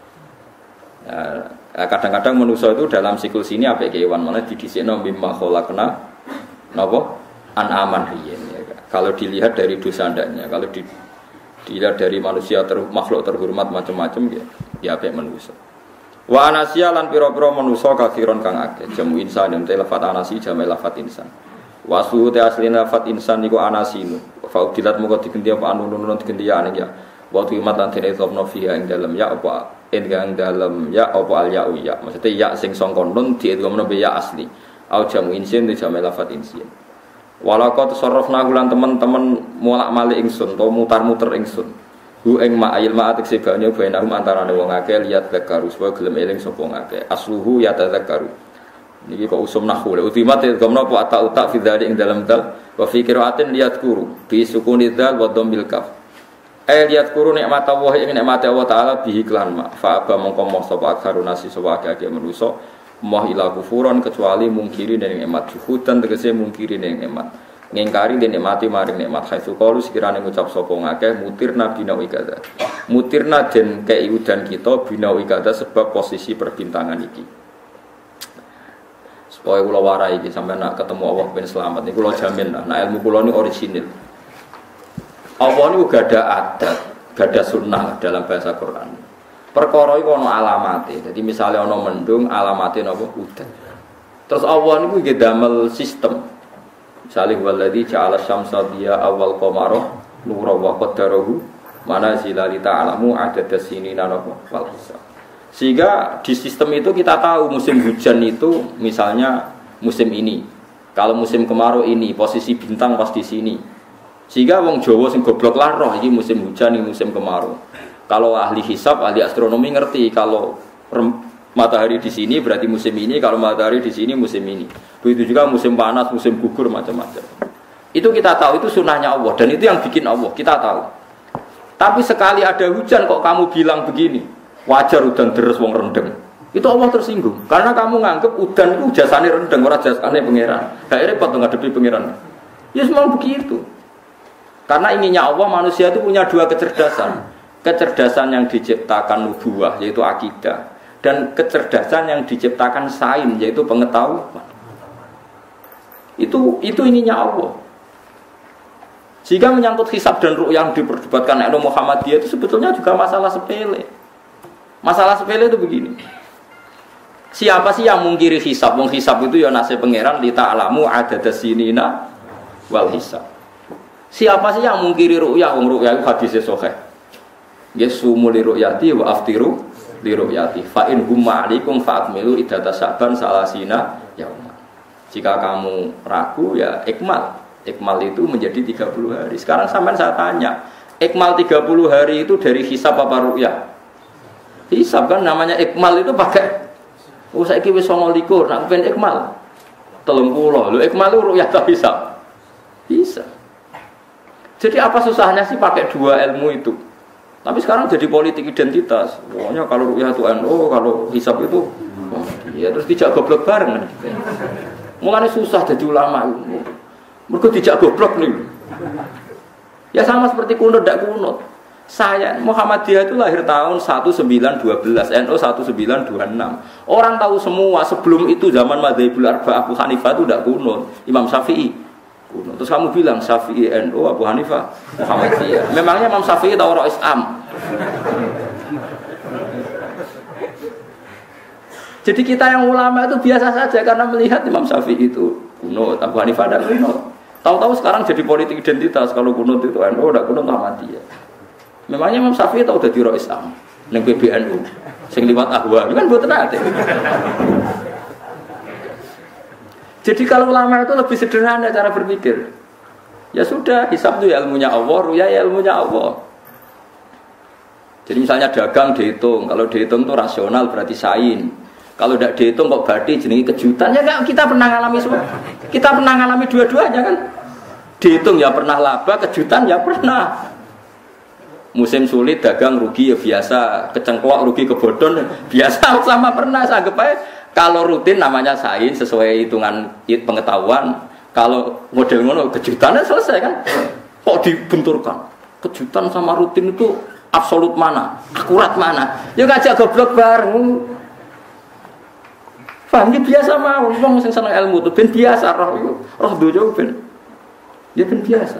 Ya, kadang-kadang manusa itu dalam siklus ini apik kewan malah didhisikno mimma khalaqna napa an-aman riyen ya. Kalau dilihat dari dosa ndaknya, kalau di, dilihat dari manusia ter, makhluk terhormat macam-macam ya, ya apik manusia. Wa anasiya lan pira-pira manusa kafiron kang akeh. Jamu insan yang lafat anasi jamu lafat insan. Wa suhu te aslina lafat insan niku anasinu. Fa udilat muga diganti apa anu-anu diganti ya ya. Wa tuimat lan dene topno fiha ing dalem ya apa ing dalem ya apa al ya ya. Maksudnya ya sing sangka nun diidomno be ya asli. Au jamu insin te jamu lafat insin. Walaqad sarrafna lan teman-teman molak-malik ingsun to mutar-muter ingsun. Hu ing ma'il ma'atik sebane bainahum antarane wong akeh liat zakaru supaya gelem eling sapa ngakeh. Asluhu ya tadzakaru. Niki kok usum nahwu. Ultimat gamno apa ata utak fi dzalik ing dalam dal wa fi qiraatin liat kuru bi sukuni dzal wa dhammil kaf. Eh liat kuru nikmat Allah ing nikmat Allah taala bihi klan ma. Fa aba mongko moh sapa akharunasi sapa akeh manusa. Moh ila kufuran kecuali mungkiri ning nikmat juhudan tegese mungkiri ning nikmat ngingkari den nikmati maring nikmat haitsu qalu sekirane ngucap sapa ngakeh mutirna binawi kadza mutirna den kei udan kita binawi kadza sebab posisi perbintangan iki supaya kula warai iki sampeyan nak ketemu Allah ben selamat niku kula jamin lah nah ilmu kula ni orisinil Allah niku gak ada adat gak ada sunnah dalam bahasa Quran perkara iku ana alamate dadi misale ana mendung alamate napa udan terus Allah niku nggih damel sistem salih waladzi ja'ala syamsa diya awal qamara nura wa qaddarahu manazila li ta'lamu adadas sinina wal hisab. Sehingga di sistem itu kita tahu musim hujan itu misalnya musim ini. Kalau musim kemarau ini posisi bintang pas di sini. Sehingga wong Jawa sing goblok lah roh iki musim hujan iki musim kemarau. Kalau ahli hisab, ahli astronomi ngerti kalau matahari di sini berarti musim ini, kalau matahari di sini musim ini. Begitu juga musim panas, musim gugur macam-macam. Itu kita tahu, itu sunnahnya Allah dan itu yang bikin Allah, kita tahu. Tapi sekali ada hujan kok kamu bilang begini, wajar udan deres wong rendeng. Itu Allah tersinggung karena kamu nganggep udan itu jasane rendeng, ora jasane pangeran. Gak repot ngadepi pangeran. Ya memang begitu. Karena inginnya Allah manusia itu punya dua kecerdasan. Kecerdasan yang diciptakan nubuwah yaitu akidah. Dan kecerdasan yang diciptakan sains yaitu pengetahuan. Itu itu ininya Allah. Jika menyangkut hisab dan ru'yah yang diperdebatkan oleh Muhammadiyah itu sebetulnya juga masalah sepele. Masalah sepele itu begini. Siapa sih yang mungkiri hisab? Wong hisab itu ya nasib pangeran li ta'lamu adadas sinina wal hisab. Siapa sih yang mungkiri ru'yah? Wong ru'yah itu hadisnya sahih. Yasumu li ru'yati wa aftiru li ru'yati fa in humma alaikum fa'akmilu iddata sa'ban salasina yauma. Jika kamu ragu ya ikmal. Ikmal itu menjadi tiga puluh hari. Sekarang sampai saya tanya, ikmal tiga puluh hari itu dari hisab apa ru'yah? Hisab kan namanya ikmal itu pakai oh saiki wis songo likur nak ben ikmal telung puluh. Lho ikmal itu ru'yah ta hisab? Bisa. Jadi apa susahnya sih pakai dua ilmu itu? Tapi sekarang jadi politik identitas. Pokoknya kalau ru'yah itu N U, kalau hisab itu oh, ya terus dijak goblok bareng. Mulane susah jadi ulama. Mergo dijak goblok nih. Ya sama seperti kunut ndak kunut. Saya Muhammadiyah itu lahir tahun seribu sembilan ratus dua belas, N U seribu sembilan ratus dua puluh enam. Orang tahu semua sebelum itu zaman Madzhabul Arba'ah Abu Hanifah itu ndak kunut, Imam Syafi'i kunut. Terus kamu bilang Syafi'i N U, Abu Hanifah Muhammadiyah. Memangnya Imam Syafi'i tahu roh Islam? Jadi kita yang ulama itu biasa saja karena melihat Imam Syafi'i itu kunut, Abu Hanifah ndak kunut. Tahu-tahu sekarang jadi politik identitas kalau kunut itu N U ndak kunut Muhammadiyah. Memangnya Imam Syafi'i tahu dadi roh Islam ning P B N U sing liwat ahwa kan mboten ate. Jadi kalau ulama itu lebih sederhana cara berpikir. Ya sudah, hisab itu ya ilmunya Allah, ruya ya ilmunya Allah. Jadi misalnya dagang dihitung, kalau dihitung itu rasional berarti sain. Kalau tidak dihitung kok berarti jenenge kejutan. Ya kita pernah ngalami semua. Kita pernah ngalami dua-duanya kan. Dihitung ya pernah laba, kejutan ya pernah. Musim sulit dagang rugi ya biasa, kecengklok rugi kebodhon biasa sama pernah. Anggap aja kalau rutin namanya sains sesuai hitungan pengetahuan. Kalau model ngono kejutannya selesai kan. Kok dibenturkan? Kejutan sama rutin itu absolut mana? Akurat mana? Ya ngajak goblok bareng. Paham ya biasa mawon wong sing seneng ilmu itu ben biasa roh roh dojo ben. Ya ben biasa.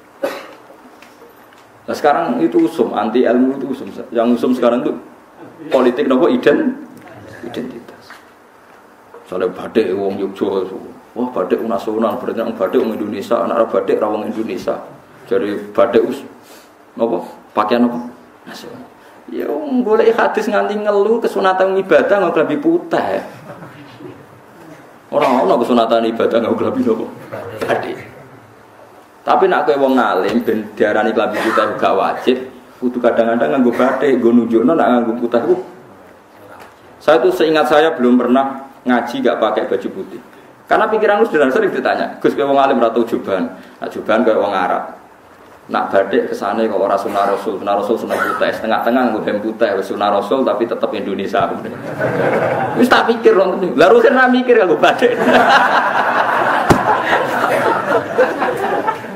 Nah sekarang itu usum, anti ilmu itu usum. Yang usum sekarang itu politik nopo ident, identitas. Soalnya batik wong Yogyo, wah batik nasional, berarti orang batik wong Indonesia, anak batik rawang Indonesia. Jadi batik us, nopo pakaian nopo nasional. Ya wong boleh hadis nganti ngeluh kesunatan ibadah nggak lebih putih. Orang-orang kesunatan ibadah nggak lebih nopo batik. Tapi nak kowe wong ngalim ben diarani klambi putih gak wajib, kudu kadang-kadang nganggo batik, nggo nunjukno nak nganggo putih ku. Saya tuh seingat saya belum pernah ngaji gak pakai baju putih. Karena pikiranku sederhana sering ditanya, "Gus kowe wong alim ora tau juban." Nak juban kowe wong Arab. Nak batik kesane kok ora sunah Rasul, sunah Rasul sunah putih, setengah-tengah nggo hem putih wis sunah Rasul tapi tetap Indonesia. Wis tak pikir wong. Lah rusen ra mikir kanggo batik.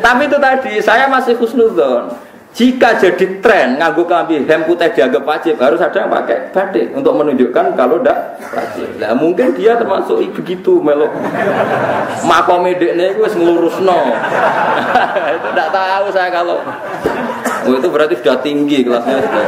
Tapi itu tadi saya masih husnudzon. Jika jadi tren nganggo klambi hem putih dianggap wajib, harus ada yang pakai batik untuk menunjukkan kalau ndak wajib. Nah, mungkin dia termasuk begitu melok. Makome dekne iku wis nglurusno. Itu ndak tahu saya kalau oh, itu berarti sudah tinggi kelasnya sudah.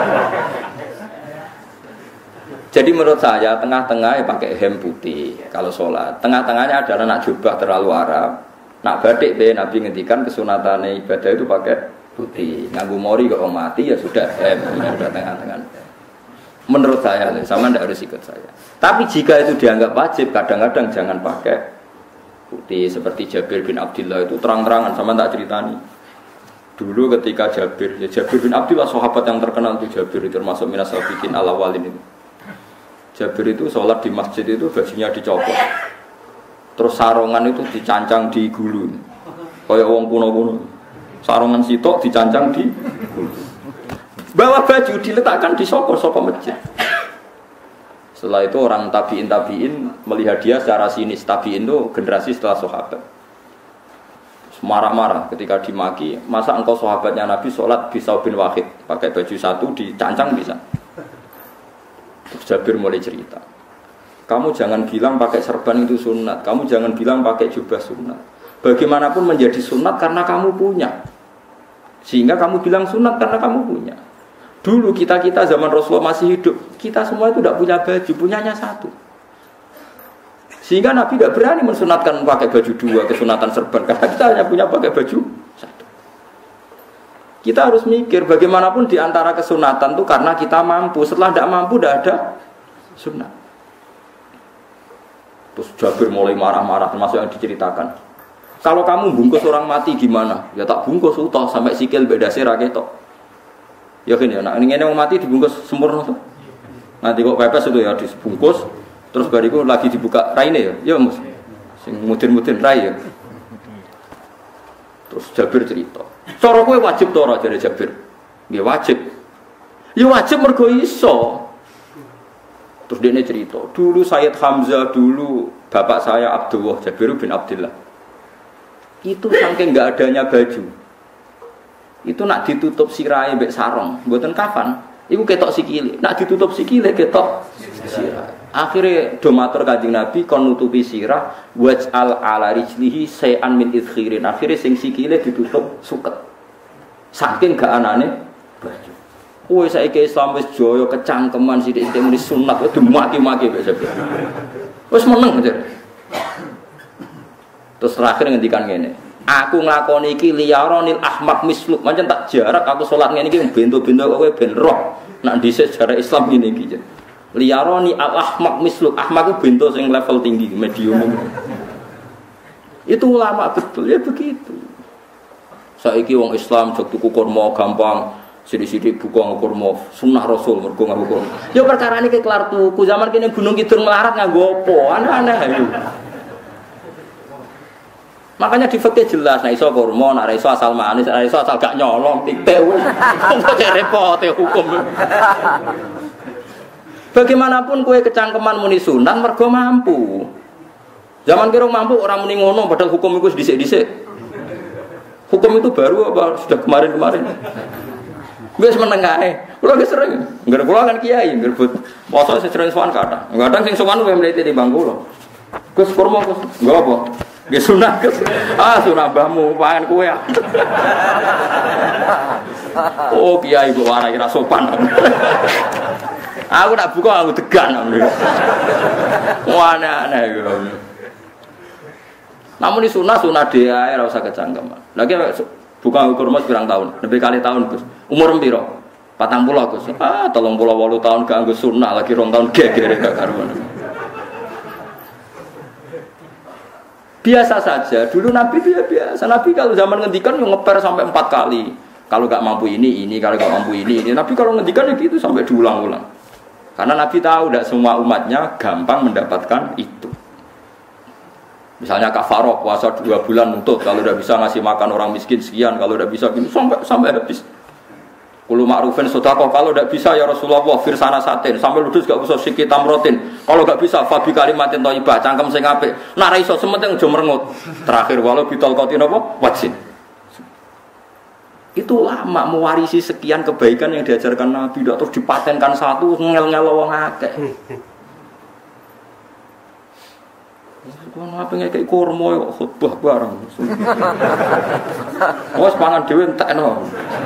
Jadi menurut saya tengah-tengah ya pakai hem putih kalau sholat. Tengah-tengahnya adalah nak jubah terlalu Arab. Nak batik be Nabi ngendikan kesunatane ibadah itu pakai putih. Nganggo mori kok mati ya sudah hem, sudah tengah-tengah. Menurut saya, sama ndak harus ikut saya. Tapi jika itu dianggap wajib, kadang-kadang jangan pakai putih. Seperti Jabir bin Abdullah itu terang-terangan sama tak ceritani. Dulu ketika Jabir, ya Jabir bin Abdullah sahabat yang terkenal itu Jabir itu termasuk minas sabiqin al-awwalin itu. Jabir itu sholat di masjid itu bajunya dicopot, terus sarongan itu dicancang di gulu, kayak wong kuno-kuno. Sarongan sitok dicancang di gulu. Bawa baju diletakkan di sokor-sokor masjid. Setelah itu orang tabiin tabiin melihat dia secara sinis. Tabiin itu generasi setelah sahabat. Marah-marah ketika dimaki. Masa engkau sahabatnya Nabi sholat bisa bin wahid pakai baju satu dicancang bisa. Terus Jabir mulai cerita, kamu jangan bilang pakai serban itu sunat, kamu jangan bilang pakai jubah sunat. Bagaimanapun menjadi sunat karena kamu punya, sehingga kamu bilang sunat karena kamu punya. Dulu kita-kita zaman Rasulullah masih hidup, kita semua itu tidak punya baju, punyanya satu. Sehingga Nabi tidak berani mensunatkan pakai baju dua, kesunatan serban, karena kita hanya punya pakai baju satu. Kita harus mikir bagaimanapun di antara kesunatan itu karena kita mampu. Setelah tidak mampu tidak ada sunat. Terus Jabir mulai marah-marah termasuk yang diceritakan. Kalau kamu bungkus orang mati gimana? Ya tak bungkus utuh sampai sikil bedase ra ketok. Ya kan ya, nah ini yang mati dibungkus sempurna tuh. Nanti kok pepes itu ya dibungkus terus bariku lagi dibuka raine ya. Ya Mus. Sing mudin-mudin rai ya. Terus Jabir cerita. Cara kowe wajib to ora jare Jabir? Nggih wajib. Ya wajib mergo iso. Terus dia cerita, dulu Sayyid Hamzah dulu bapak saya Abdullah Jabir bin Abdullah. Itu saking enggak adanya baju. Itu nak ditutup sirahe mbek sarong, mboten kafan. Iku ketok sikile. Nak ditutup sikile ketok sirah. Akhirnya do matur Kanjeng Nabi kon nutupi sirah waj'al ala rijlihi sayan min idkhirin. Akhirnya sing sikile ditutup suket. Saking gak anane baju. Kowe saiki Islam wis jaya kecangkeman sithik-sithik muni sunat wis dimaki-maki mbek sebab. Wis meneng aja. Terus terakhir ngendikan ngene. Aku nglakoni iki liyaronil ahmaq misluk. Pancen tak jarak aku salat ngene iki bento-bento kowe ben roh. Nak dhisik sejarah Islam ngene iki. Liyaroni al-ahmaq misluk. Ahmaq itu bento yang level tinggi, medium. Itu ulama betul, ya begitu. Saiki wong Islam jog tuku kurma gampang, sithik-sithik buku kurma sunah Rasul mergo nganggo kurma. Ya perkara niki kelar tuku, zaman kene Gunung Kidul melarat nganggo apa? Aneh-aneh itu. Makanya di fikih jelas, nek iso kurma, nek iso asal manis, nek iso asal gak nyolong, titik wis. Kok repot hukum. Bagaimanapun kue kecangkeman muni sunat mergo mampu. Zaman kira mampu orang muni ngono padahal hukum itu dhisik-dhisik. Hukum itu baru apa sudah kemarin-kemarin. Wis meneng ae. Kula wis sering. Ngger kula kan kiai ngrebut poso sering sowan kathah. Kadang sing sowan luwih mlete timbang kula. Gus kurma Gus. Enggak apa. Nggih sunat Gus. Ah sunah mbahmu pangan kowe. Oh kiai kok warai ra sopan. Aku tak buka, aku tegan. Wah aneh-aneh. Namun ini sunah, sunah dia, ora usah kecangkeman. Lagi buka ukur mas berang tahun, lebih kali tahun Gus. Umur piro? Patang puluh Gus. Ah, tolong puluh walu tahun gak anggo sunah, lagi rong tahun geger gak karuan. Biasa saja. Dulu Nabi dia biasa. Nabi kalau zaman ngendikan yang ngeper sampai empat kali. Kalau gak mampu ini, ini. Kalau gak mampu ini, ini. Nabi kalau ngendikan ya gitu sampai diulang-ulang. Karena Nabi tahu tidak semua umatnya gampang mendapatkan itu. Misalnya kafaroh puasa dua bulan nutut, kalau tidak bisa ngasih makan orang miskin sekian, kalau tidak bisa gini sampai sampai habis. Kulo ma'rufin sedekah, kalau tidak bisa ya Rasulullah firsana satin, sampai ludus gak usah sikit tamrotin. Kalau gak bisa fabi kalimatin thayyibah, cangkem sing apik. Nek ra iso sementing aja merengut. Terakhir walau bitol kotin apa? Wajin. Itu lama mewarisi sekian kebaikan yang diajarkan Nabi, terus dipatenkan satu ngel-ngel wong akeh. Kok apa ngekek kurma kok khutbah bareng. Wes pangan dhewe entekno.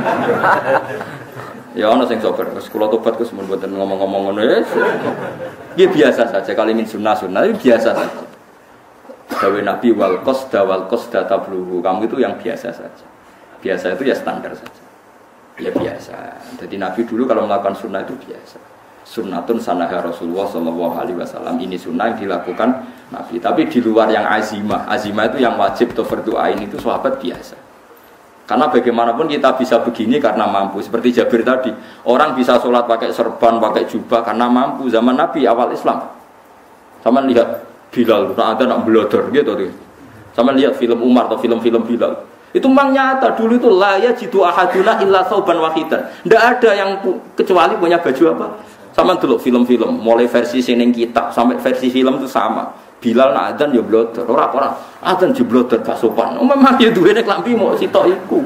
Ya ana sing sabar, kula tobat ku semen mboten ngomong-ngomong ngono ya. Ya biasa saja kalau ingin sunnah-sunnah itu biasa saja. Dawe Nabi wal qasda wal qasda tabluhu. Kamu itu yang biasa saja. Biasa itu ya standar saja. Ya biasa. Jadi Nabi dulu kalau melakukan sunnah itu biasa. Sunnatun sanaha Rasulullah sallallahu alaihi wasallam. Ini sunnah yang dilakukan Nabi. Tapi di luar yang azimah. Azimah itu yang wajib atau fardu ain itu sahabat biasa. Karena bagaimanapun kita bisa begini karena mampu. Seperti Jabir tadi. Orang bisa sholat pakai serban, pakai jubah karena mampu. Zaman Nabi awal Islam. Sama lihat Bilal. Nah, ada nak belodor gitu. Sama lihat film Umar atau film-film Bilal. Itu memang nyata dulu itu la yajidu ahaduna illa sauban wahidan. Tidak ada yang kecuali punya baju apa? Sama dulu film-film, mulai versi seneng kitab sampai versi film itu sama. Bilal nak adzan ya bloder, ora-ora adzan di bloder gak sopan. Memang ya duwene klambi mau sitok iku.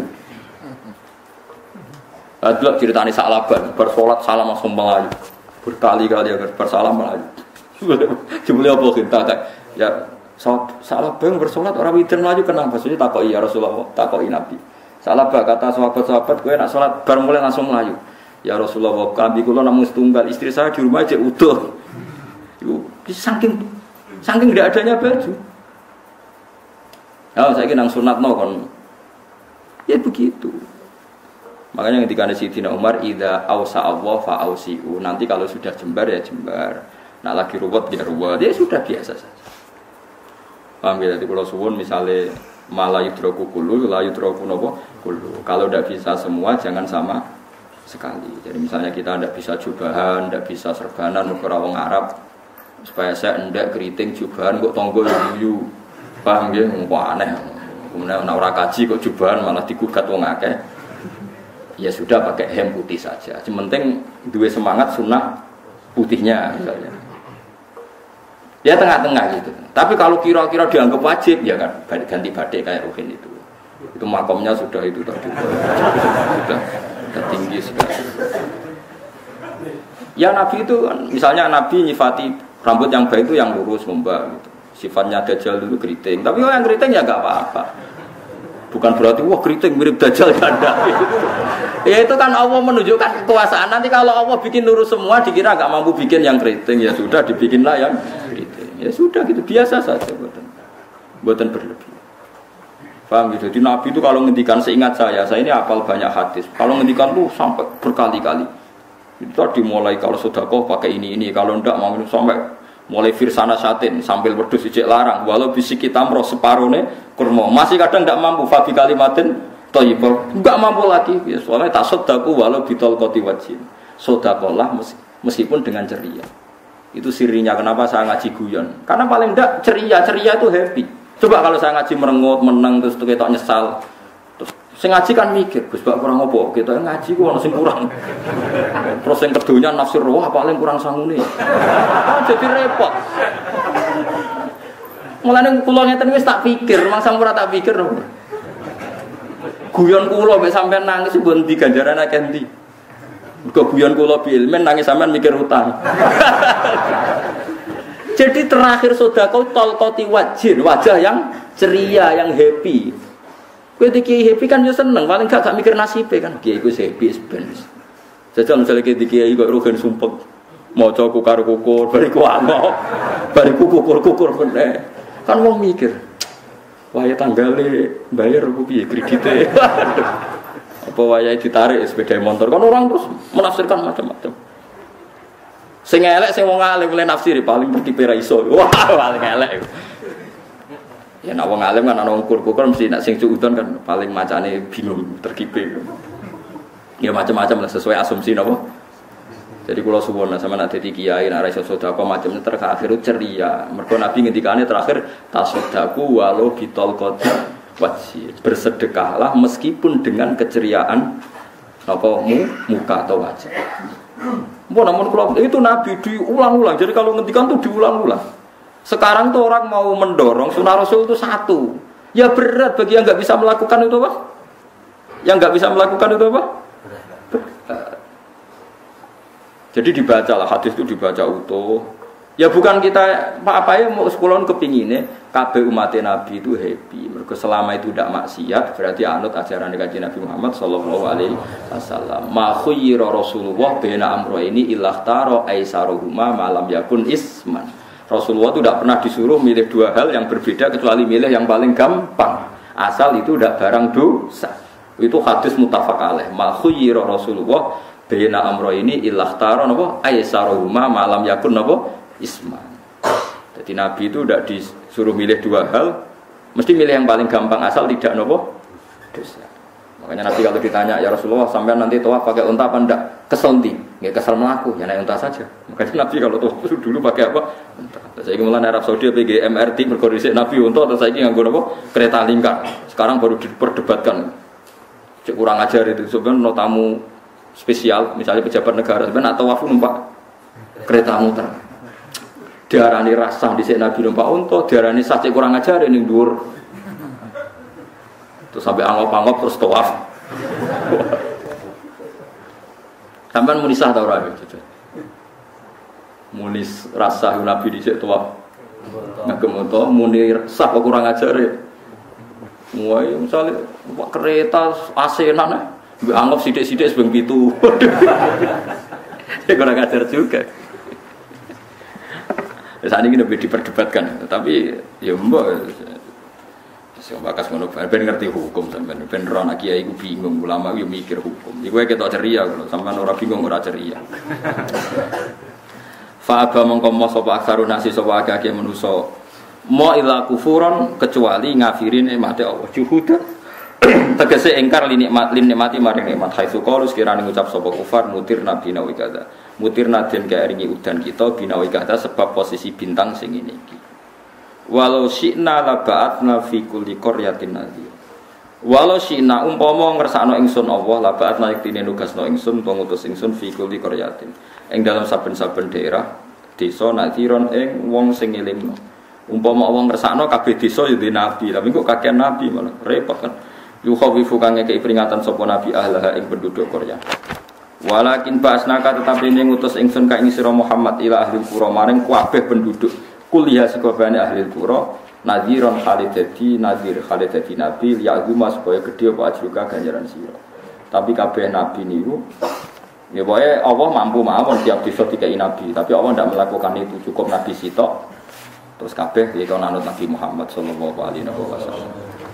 Adlok ceritane Sa'laban, bersolat salam langsung melayu. Berkali-kali agar bersalam melayu. Jebule apa kita ya salah bang bersolat orang witir melayu kenapa? Maksudnya takoi ya Rasulullah, takoi Nabi. Salah bah kata sahabat-sahabat, gue nak sholat baru mulai langsung melayu. Ya Rasulullah, kami kulo namun setunggal istri saya di rumah aja utuh. Itu saking saking tidak adanya baju. Ya saya kira nang sunat no kon. Ya begitu. Makanya ketika ada Sayyidina Umar, ida ausa Allah fa ausiu. Nanti kalau sudah jembar ya jembar. Nak lagi ruwet ya ruwet. Ya sudah biasa saja. Paham ya, jadi kalau suwun misalnya malah yudroku kulu, la yudroku nopo kulu. Kalau tidak bisa semua, jangan sama sekali. Jadi misalnya kita tidak bisa jubahan, tidak bisa serbanan, untuk orang Arab, supaya saya tidak keriting jubahan, kok tonggo yuyu. Paham ya, kok aneh. Kemudian orang kaji kok jubahan malah digugat wong akeh. Ya sudah pakai hem putih saja. Yang penting dua semangat sunnah putihnya misalnya. Ya tengah-tengah gitu. Tapi kalau kira-kira dianggap wajib, ya kan ganti badai kayak Ruhin itu. Itu makomnya sudah itu tadi. Sudah, sudah tinggi sekali. Ya Nabi itu, misalnya Nabi nyifati rambut yang baik itu yang lurus, ngembang. Gitu. Sifatnya Dajjal dulu keriting. Tapi yang keriting ya nggak apa-apa. Bukan berarti wah keriting mirip Dajjal ganda. Gitu. Ya itu kan Allah menunjukkan kekuasaan. Nanti kalau Allah bikin lurus semua, dikira nggak mampu bikin yang keriting, ya sudah dibikinlah yang keriting. Ya sudah gitu, biasa saja buatan, buatan berlebih. Paham gitu? Jadi Nabi itu kalau ngendikan, seingat saya, saya ini hafal banyak hadis. Kalau ngendikan tuh sampai berkali-kali. Itu tadi mulai kalau sedekah pakai ini ini, kalau ndak mau sampai mulai firsana satin sambil berdus ijek larang. Walau bisi kita meroh separone kurma, masih kadang ndak mampu. Fabi kalimatin thayyibah, nggak mampu lagi. Ya, soalnya tak sedekah walau bitol koti wajib. Sedekahlah meskipun dengan ceria. Itu sirinya kenapa saya ngaji guyon. Karena paling enggak ceria, ceria itu happy. Coba kalau saya ngaji merengut, menang terus ketok nyesal. Terus saya ngaji kan mikir, Gus Bak kurang apa? Kita ngaji ku ono sing kurang. Terus yang kedunya nafsir wah paling kurang sangune. Ah, jadi repot. Mulane kula ngeten wis tak pikir, masa ora tak pikir. Guyon kula mek sampean nangis mbon ndi ganjaran akeh ndi. Mergo guyon kula bilmen nangis sampean mikir utang. Jadi terakhir sedekah talqati wajhin, wajah yang ceria, yang happy. Kowe iki happy kan yo seneng, paling gak gak mikir nasibe kan. Kiai iku happy ben. Jajal misale iki kiai kok rugen sumpek. Maca kukar-kukur, bariku amok. Bariku kukur-kukur meneh. Kan wong mikir. Wah ya tanggale bayar ku piye kredite. Apa wayahe ditarik sepeda motor kan orang terus menafsirkan macam-macam. Sing elek sing wong alim mulai nafsiri paling terkipe ra iso. Wah, paling elek. Ya nek wong alim kan ana ukur-ukur mesti nek sing cuudon kan paling macane bingung terkipe. Ya macam-macam lah sesuai asumsi napa. Jadi kula suwun sama nek dadi kiai nek ra iso sedekah macamnya terakhir ceria. Mergo Nabi ngendikane terakhir tasaddaku walau bitol qad wajib, bersedekahlah meskipun dengan keceriaan apa muka atau wajah. Mbok namun kalau itu Nabi diulang-ulang. Jadi kalau ngendikan tuh diulang-ulang. Sekarang tuh orang mau mendorong sunnah Rasul itu satu. Ya berat bagi yang nggak bisa melakukan itu, Pak. Yang nggak bisa melakukan itu apa? Jadi dibacalah hadis itu dibaca utuh. Ya bukan kita apa ya mau sekulon kepinginnya kabeh umat Nabi itu happy. Mergo selama itu tidak maksiat berarti anut ajaran Kanjeng Nabi Muhammad sallallahu alaihi wasallam. Ma khayyira Rasulullah baina amrayni ilakhtara aisaruhuma malam yakun isman. Rasulullah itu tidak pernah disuruh milih dua hal yang berbeda kecuali milih yang paling gampang. Asal itu tidak barang dosa. Itu hadis muttafaq alaih. Ma khayyira Rasulullah baina amrayni ilakhtara napa aisaruhuma malam yakun napa isman. Jadi Nabi itu tidak disuruh milih dua hal, mesti milih yang paling gampang asal tidak nopo dosa. Makanya Nabi kalau ditanya, ya Rasulullah sampean nanti tawaf pakai unta apa enggak? Kesel ndi? Nggih kesel mlaku, ya naik unta saja. Makanya Nabi kalau tawaf dulu pakai apa? Unta. Saya ingin mulai Arab Saudi pakai M R T berkondisi Nabi unta atau saya ingin nganggo nopo? Kereta lingkar. Sekarang baru diperdebatkan. Cek kurang ajar itu sebenarnya tamu spesial, misalnya pejabat negara sebenarnya atau tawaf numpak kereta muter. Diarani rasah di Nabi numpak unta, diarani sace kurang ajar ning dhuwur. Terus sampai angop-angop terus tawaf. Sampeyan muni sah ta ora gitu. Muni rasah Nabi dhisik tawaf. Ngagem unta muni sah kok kurang ajar ya. Mulai misalnya numpak kereta asenan mbek angop sithik-sithik sebeng pitu. Ya kurang ajar juga. Saat ini lebih diperdebatkan, tapi ya mbak, saya bakas ngono, ben ngerti hukum sampean, ben roh nak kiai ku bingung, ulama yo mikir hukum. Iku ketok ceria kalau sampean ora bingung ora ceria. Fa aba mongko mo sapa aksarun nasi sapa akeh manusa, mo ila kufuron kecuali ngafirin nikmate Allah. Juhudan tegese engkar li nikmat lin nikmati maring nikmat haitsu qalu sekirane ngucap sapa kufar mutir nabi nawi kada. Mutirna den kairingi udan kita binawi kata sebab posisi bintang sing ngene iki. Walau syi'na la ba'atna fi kulli qaryatin nadhir. Walau syi'na umpama ngersakno ingsun Allah la ba'atna yektine nugasno ingsun utawa ngutus ingsun fi kulli qaryatin. Ing dalam saben-saben daerah desa nadhiron ing wong sing ngelingno. Umpama wong ngersakno kabeh desa ya dene nabi, tapi kok kakean nabi malah repot kan. Yukhawifu kang ngekeki peringatan sapa nabi ahlaha ing penduduk Qarya. Walakin basnaka tetapi ini ngutus ingsun ka ing sira Muhammad ila ahli qura maring kabeh penduduk kuliah sekobane ahli qura nadhiron khalidati nadhir khalidati nabi liyaguma supaya gedhe apa ajuka ganjaran sira. Tapi kabeh nabi niku ya pokoke Allah mampu mawon tiap desa dikai nabi, tapi Allah ndak melakukan itu, cukup nabi sitok. Terus kabeh ya ana Nabi Muhammad sallallahu alaihi wasallam.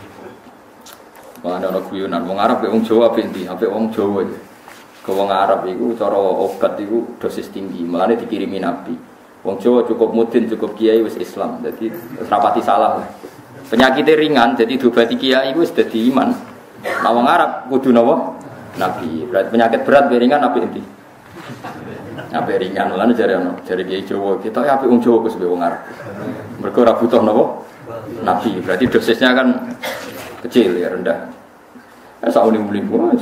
Mana ana guyonan wong Arab wong Jawa binti, apik wong Jawa. Wong Arab itu cara obat itu dosis tinggi, malah dikirimi Nabi. Wong Jawa cukup mudin, cukup kiai wis Islam, jadi rapati salah. Penyakitnya ringan, jadi diobati kiai wis dadi iman. Nah wong Arab kudu napa? Nabi. Berarti penyakit berat ringan apik endi? Apik ringan, malah jare ono, jare kiai Jawa, kita ya apik wong Jawa wis wong Arab. Mergo ora butuh napa? Nabi. Berarti dosisnya kan kecil ya, rendah. Eh sauning-uning bos.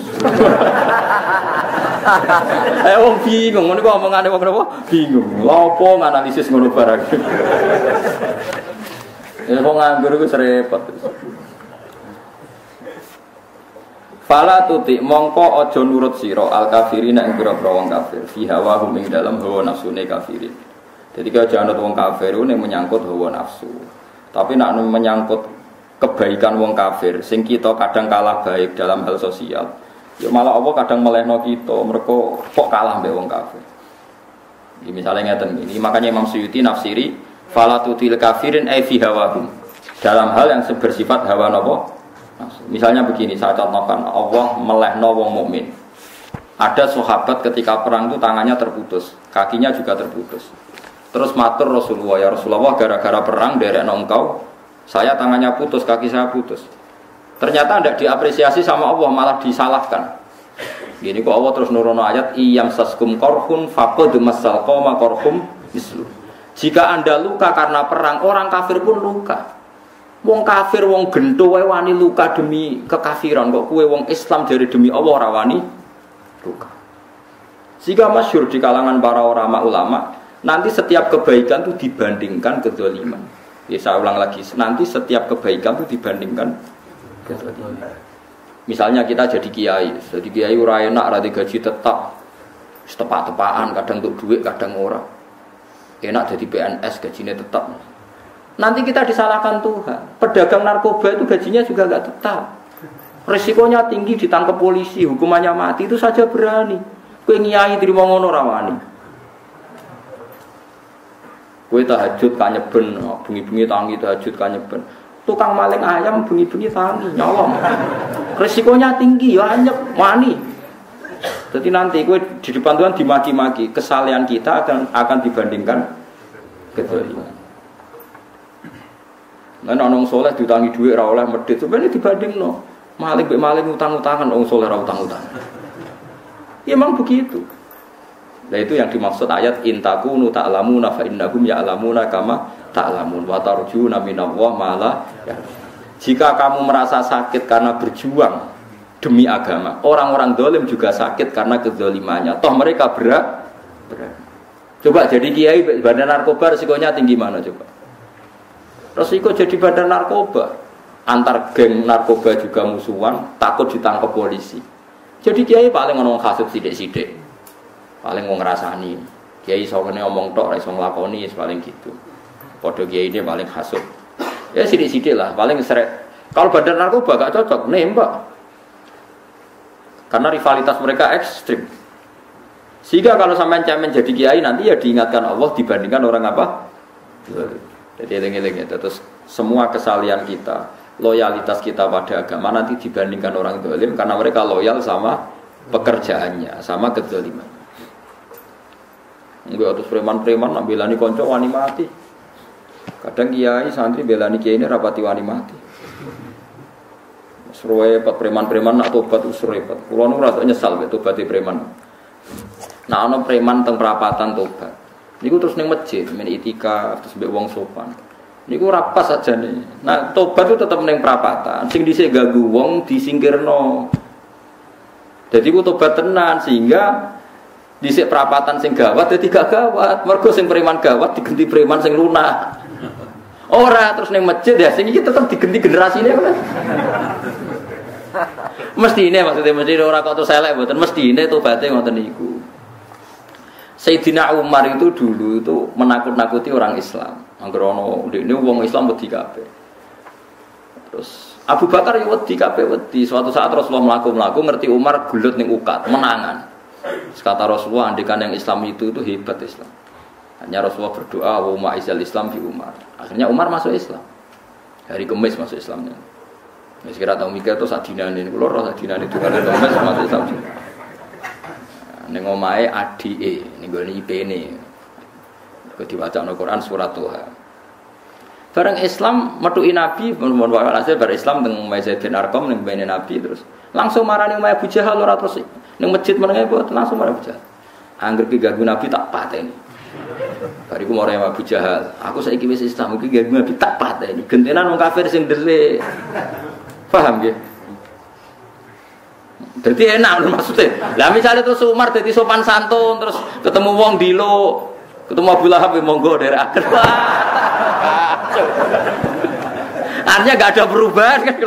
Eh wong bingung, ngono kok omongane wong napa? Bingung. Lha opo nganalisis ngono barang. Ya wong nganggur iku repot. Fala tuti mongko aja nurut sira al kafirina ing pira-pira wong kafir. Fi hawa hum ing dalam hawa nafsune kafirin. Jadi kalau jangan wong kafir ning menyangkut hawa nafsu. Tapi nek menyangkut kebaikan wong kafir sing kita kadang kalah baik dalam hal sosial ya malah Allah kadang melehno kita mereka kok kalah mbek wong kafir. Ini misalnya ngeten ini makanya Imam Suyuti nafsiri falatutil kafirin ay fi hawahum dalam hal yang bersifat hawa napa. Misalnya begini saya contohkan Allah melehno wong mukmin. Ada sahabat ketika perang itu tangannya terputus, kakinya juga terputus. Terus matur Rasulullah, ya Rasulullah gara-gara perang derekno engkau saya tangannya putus, kaki saya putus. Ternyata tidak diapresiasi sama Allah, malah disalahkan. Gini kok Allah terus nurono ayat iyam saskum korhun faqad masal qoma korhum mislu. Jika Anda luka karena perang, orang kafir pun luka. Wong kafir wong gento wae wani luka demi kekafiran, kok kowe wong Islam dari demi Allah ora wani luka. Jika masyhur di kalangan para ulama, nanti setiap kebaikan itu dibandingkan kezaliman. Ya saya ulang lagi, nanti setiap kebaikan itu dibandingkan kezaliman. Misalnya kita jadi kiai, jadi kiai ora enak, ora gaji tetap, tepak-tepakan, kadang untuk duit, kadang ora. Enak jadi P N S, gajinya tetap. Nanti kita disalahkan Tuhan. Pedagang narkoba itu gajinya juga nggak tetap. Resikonya tinggi, ditangkap polisi, hukumannya mati, itu saja berani. Kowe ngiyai terima ngono ra wani. Kowe tahajud kanyeben, bengi-bengi tangi tahajud kanyeben. Tukang maling ayam bengi-bengi tangi nyolong. Resikonya tinggi ya anyep wani. Jadi nanti kowe di depan Tuhan dimaki-maki, kesalahan kita akan akan dibandingkan kezaliman. Nek ana wong saleh diutangi dhuwit ora oleh medhit, sebenarnya dibandingno. Maling mbek maling utang-utangan wong saleh ora utang-utangan. Ya memang begitu. Nah itu yang dimaksud ayat intakunu ta'lamuna fa innahum ya'lamuna kama ta'lamun wa tarjuna minallah ma'ala ya. Jika kamu merasa sakit karena berjuang demi agama, orang-orang dolim juga sakit karena kezalimannya. Toh mereka berat, berat. Coba jadi kiai badan narkoba resikonya tinggi mana coba? Resiko jadi badan narkoba, antar geng narkoba juga musuhan, takut ditangkap polisi. Jadi kiai paling ngomong kasut sidik-sidik. Paling mau ngerasani, kiai soalnya ngomong tok, iso nglakoni, paling gitu. Podo kiai ini paling hasut. Ya sidik-sidik lah, paling seret. Kalau badan narkoba gak cocok, nembak. Karena rivalitas mereka ekstrim. Sehingga kalau sampai cemen jadi kiai nanti ya diingatkan Allah dibandingkan orang apa? Jadi eling-eling. Terus semua kesalahan kita, loyalitas kita pada agama nanti dibandingkan orang zalim karena mereka loyal sama pekerjaannya, sama kezaliman. Enggak terus preman-preman nak belani konco wani mati. Kadang kiai santri belani kiai ini rapati wani mati. Repot preman-preman nak tobat wis repot. Kulo nu rada nyesal mek tobat preman. Nah ana preman teng perapatan tobat. Niku terus ning masjid men itikaf terus mbek wong sopan. Niku ora pas ajane. Nah tobat itu tetep ning perapatan. Sing dhisik ganggu wong disingkirno. Jadi ku tobat tenan sehingga dhisik perapatan sing gawat dadi gak gawat. Mergo sing preman gawat diganti preman sing lunak. Ora terus ning masjid ya sing iki tetep diganti generasine kan. Mestine maksudnya mesti ora kok terus elek mboten mestine tobaté ngoten niku. Sayyidina Umar itu dulu itu menakut-nakuti orang Islam. Angger ana ndekne wong Islam wedi kabeh. Terus Abu Bakar ya wedi kabeh wedi. Suatu saat Rasulullah mlaku-mlaku ngerti Umar gulut ning ukat, menangan. Kata Rasulullah andikan yang Islam itu itu hebat Islam. Hanya Rasulullah berdoa wa ma'izal Islam fi Umar. Akhirnya Umar masuk Islam. Hari Kamis masuk Islamnya. Ya sekira tau mikir terus adinane niku lho adinane itu kan Kamis masuk Islam. Ning omahe adike ning gone I P-ne. Kok diwacana Quran surat Toha. Bareng Islam metuki Nabi, mun walhasil bar Islam teng Zaid bin Arqam ning bene Nabi terus langsung marani Umar Abu Jahal ora terus ning masjid menenge buat langsung marani Abu Jahal. Angger ki ganggu Nabi tak pateni. Bariku marani Abu Jahal, aku saiki wis Islam iki ganggu Nabi tak pateni. Gentenan wong kafir sing ndelik. Paham nggih? Dadi enak maksudnya. Lah misale terus Umar dadi sopan santun terus ketemu wong dilo, ketemu Abu Lahab monggo daerah akhir. Artinya enggak ada perubahan kan.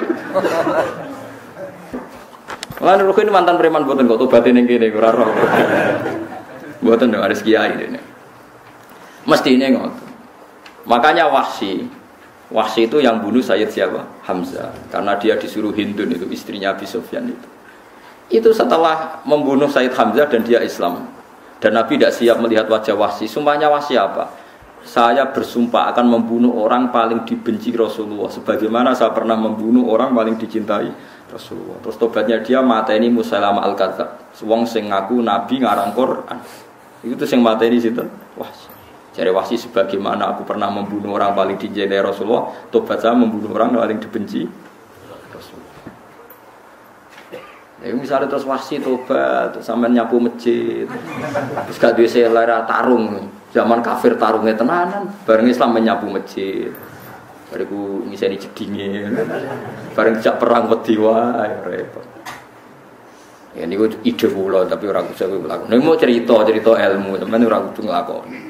Lan ruh ini mantan preman mboten kok tobaté ning kene ora roh. Mboten dong harus kiai dene. Mestine ngoten. Makanya Wahsy Wahsy itu yang bunuh Sayyid siapa? Hamzah. Karena dia disuruh Hindun itu istrinya Abi Sufyan itu. Itu setelah membunuh Sayyid Hamzah dan dia Islam. Dan Nabi tidak siap melihat wajah Wahsy. Sumpahnya Wahsy apa? Saya bersumpah akan membunuh orang paling dibenci Rasulullah. Sebagaimana saya pernah membunuh orang paling dicintai Rasulullah. Terus tobatnya dia mateni Musailamah al-Kadzdzab. Wong sing ngaku Nabi ngarang Quran. Itu sing mateni sinten? Wahsy. Jadi Wahsy sebagaimana aku pernah membunuh orang paling dicintai Rasulullah, tobat saya membunuh orang paling dibenci Rasulullah. Ya misalnya terus Wahsy tobat, sampean nyapu masjid, terus gak duwe selera tarung, zaman kafir tarungnya tenanan, bareng Islam menyapu masjid, bariku ngiseni jedinge, bareng dijak perang wedi wae repot. Ya niku ide kula tapi ora bisa kula. Nek mau cerita-cerita ilmu, sampean ora kudu nglakoni.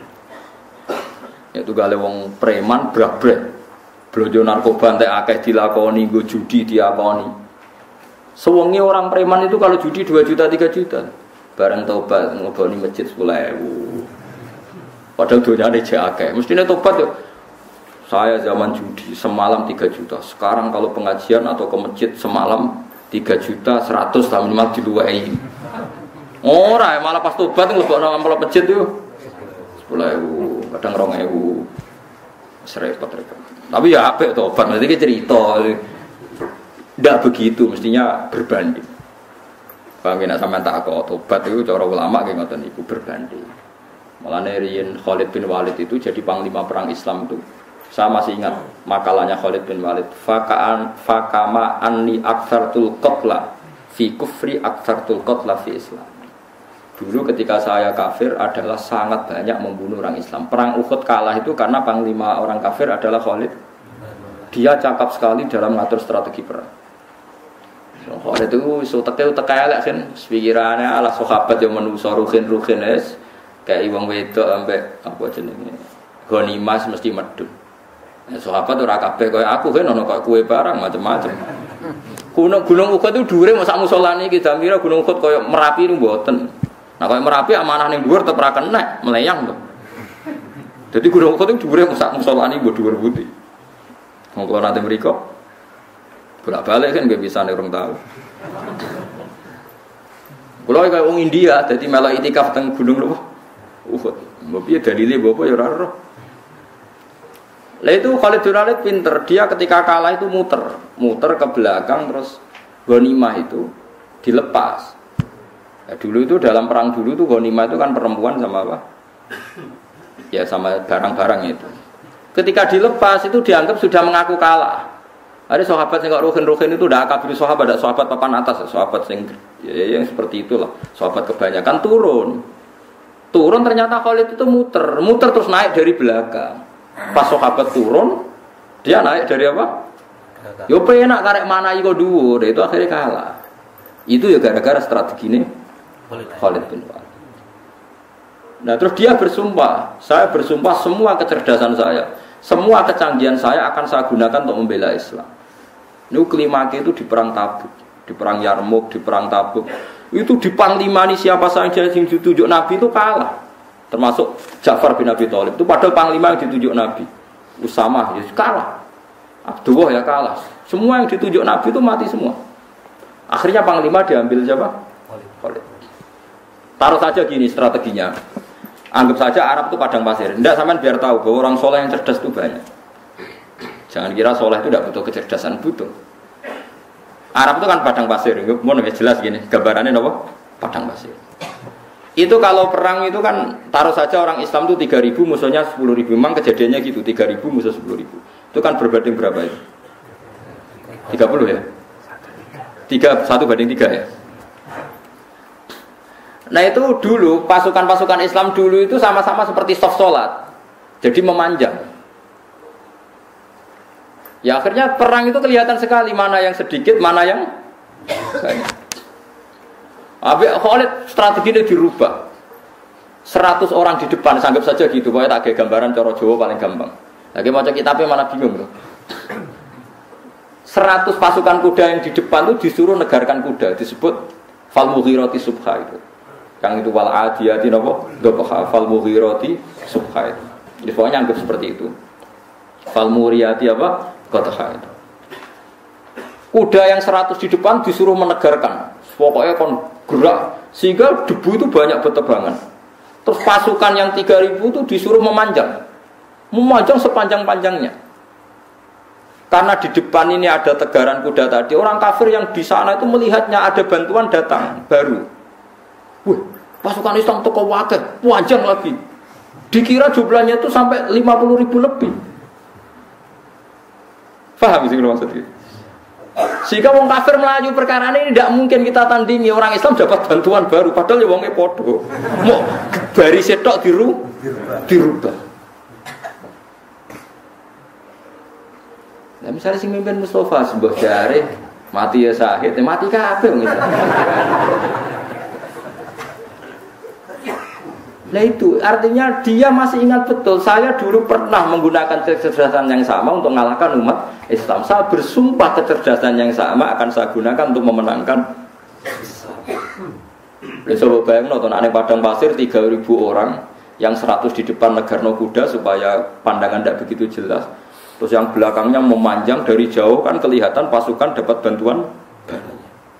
Itu gale wong preman brak-brak. Blonjo narkoba entek akeh dilakoni, nggo judi diakoni. Sewengi orang preman itu kalau judi dua juta, tiga juta. Bareng tobat ngeboni masjid sepuluh ribu. Padahal dunia ini jake. Mestinya tobat ya. Saya zaman judi semalam tiga juta. Sekarang kalau pengajian atau ke masjid semalam tiga juta seratus lah minimal diluai. Ora malah pas tobat ngelebokno amplop masjid itu sepuluh ribu, kadang dua ribu. Serepot-repot. Tapi ya apik tobat, mesti ki cerita. Ndak begitu, mestinya berbanding. Bangke nek sampean tak kok tobat itu cara ulama nggih ngoten niku berbanding. Mulane riyen Khalid bin Walid itu jadi panglima perang Islam itu. Saya masih ingat makalahnya Khalid bin Walid. Faka'an fakama anni aktsartul qatla fi kufri aktsartul qatla fi Islam. Dulu ketika saya kafir adalah sangat banyak membunuh orang Islam. Perang Uhud kalah itu karena panglima orang kafir adalah Khalid. Dia cakap sekali dalam mengatur strategi perang. So, Khalid itu utek-utek elek kan, pikirannya ala sahabat yang menuso ruhin-ruhin es, kayak wong wedok ambek apa jenenge. Gonimas mesti medun. Nah, sahabat ora kabeh kaya aku kan ono kok kue barang macam-macam. Gunung Gunung Uhud itu dhuwure mosok musolane iki Damira Gunung Uhud kaya Merapi niku mboten. Nah kaya Merapi amanah ning dhuwur tetep ra kenek, meleyang to. Dadi Gunung Uhud itu dhuwure mosok musolane mbok dhuwur putih. Wong kula nate mriko bolak-balik kan nggak bisa nih orang tahu. Kalau kayak orang India, jadi malah itikaf teng gunung loh, Uhud. Tapi dalilnya bapak ya raro. Lah itu Khalid bin Walid pinter, dia ketika kalah itu muter, muter ke belakang terus ghanimah itu dilepas. Ya, dulu itu dalam perang dulu tuh ghanimah itu kan perempuan sama apa? Ya sama barang-barang itu. Ketika dilepas itu dianggap sudah mengaku kalah. Ada sahabat yang kok ruhin-ruhin itu udah akabir sahabat, ada sahabat papan atas, sahabat yang ya, yang seperti itulah, sahabat kebanyakan turun, turun ternyata Khalid itu muter, muter terus naik dari belakang. Pas sahabat turun, dia naik dari apa? Yo penak karek mana iko dhuwur, itu akhirnya kalah. Itu ya gara-gara strategi ini Khalid bin Walid. Nah terus dia bersumpah, saya bersumpah semua kecerdasan saya, semua kecanggihan saya akan saya gunakan untuk membela Islam. Ini kelimake itu di perang Tabuk, di perang Yarmuk, di perang Tabuk. Itu di panglimani siapa saja yang ditunjuk Nabi itu kalah. Termasuk Ja'far bin Abi Thalib. Itu padahal panglima yang ditunjuk Nabi. Usamah ya kalah. Abdullah ya kalah. Semua yang ditunjuk Nabi itu mati semua. Akhirnya panglima diambil siapa? Khalid. Taruh saja gini strateginya. Anggap saja Arab itu padang pasir. Tidak, sampean biar tahu bahwa orang soleh yang cerdas itu banyak. Jangan kira soleh itu tidak butuh kecerdasan, butuh. Arab itu kan padang pasir. Mau jelas gini, gambarannya apa? Padang pasir. Itu kalau perang itu kan taruh saja orang Islam itu tiga ribu musuhnya sepuluh ribu. Memang kejadiannya gitu, tiga ribu musuh sepuluh ribu. Itu kan berbanding berapa itu? tiga puluh ya? tiga, satu banding tiga ya? Nah itu dulu pasukan-pasukan Islam dulu itu sama-sama seperti soft sholat, jadi memanjang. Ya akhirnya perang itu kelihatan sekali mana yang sedikit, mana yang banyak. Habis Khalid strateginya dirubah. seratus orang di depan, anggap saja gitu. Pokoknya tak kayak gambaran cara Jawa paling gampang. Lagi macam kitabnya mana bingung loh. seratus pasukan kuda yang di depan itu disuruh negarkan kuda, disebut fal mughirati subha itu. Yang itu wal adiyati napa? Dhabha fal mughirati subha itu. Jadi pokoknya anggap seperti itu. Fal muriyati apa? Qadha itu. Kuda yang seratus di depan disuruh menegarkan. Pokoknya kon gerak sehingga debu itu banyak bertebangan. Terus pasukan yang tiga ribu itu disuruh memanjang. Memanjang sepanjang-panjangnya. Karena di depan ini ada tegaran kuda tadi, orang kafir yang di sana itu melihatnya ada bantuan datang baru. Wah, pasukan Islam toko wakil, panjang lagi. Dikira jumlahnya itu sampai lima puluh ribu lebih. Paham sih maksudnya? Sehingga wong kafir melaju perkara ini tidak mungkin kita tandingi. Orang Islam dapat bantuan baru, padahal ya wongnya podo. Mau baris setok diru, dirubah. Nah, misalnya si mimpin Mustafa sebuah jari mati ya sahid, ya mati kabeh misalnya. Nah itu artinya dia masih ingat betul, saya dulu pernah menggunakan kecerdasan yang sama untuk mengalahkan umat Islam. Saya bersumpah kecerdasan yang sama akan saya gunakan untuk memenangkan Islam. Coba bayangin nonton aneh padang pasir tiga ribu orang, yang seratus di depan negarno kuda supaya pandangan tidak begitu jelas. Terus yang belakangnya memanjang dari jauh kan kelihatan pasukan dapat bantuan banyak.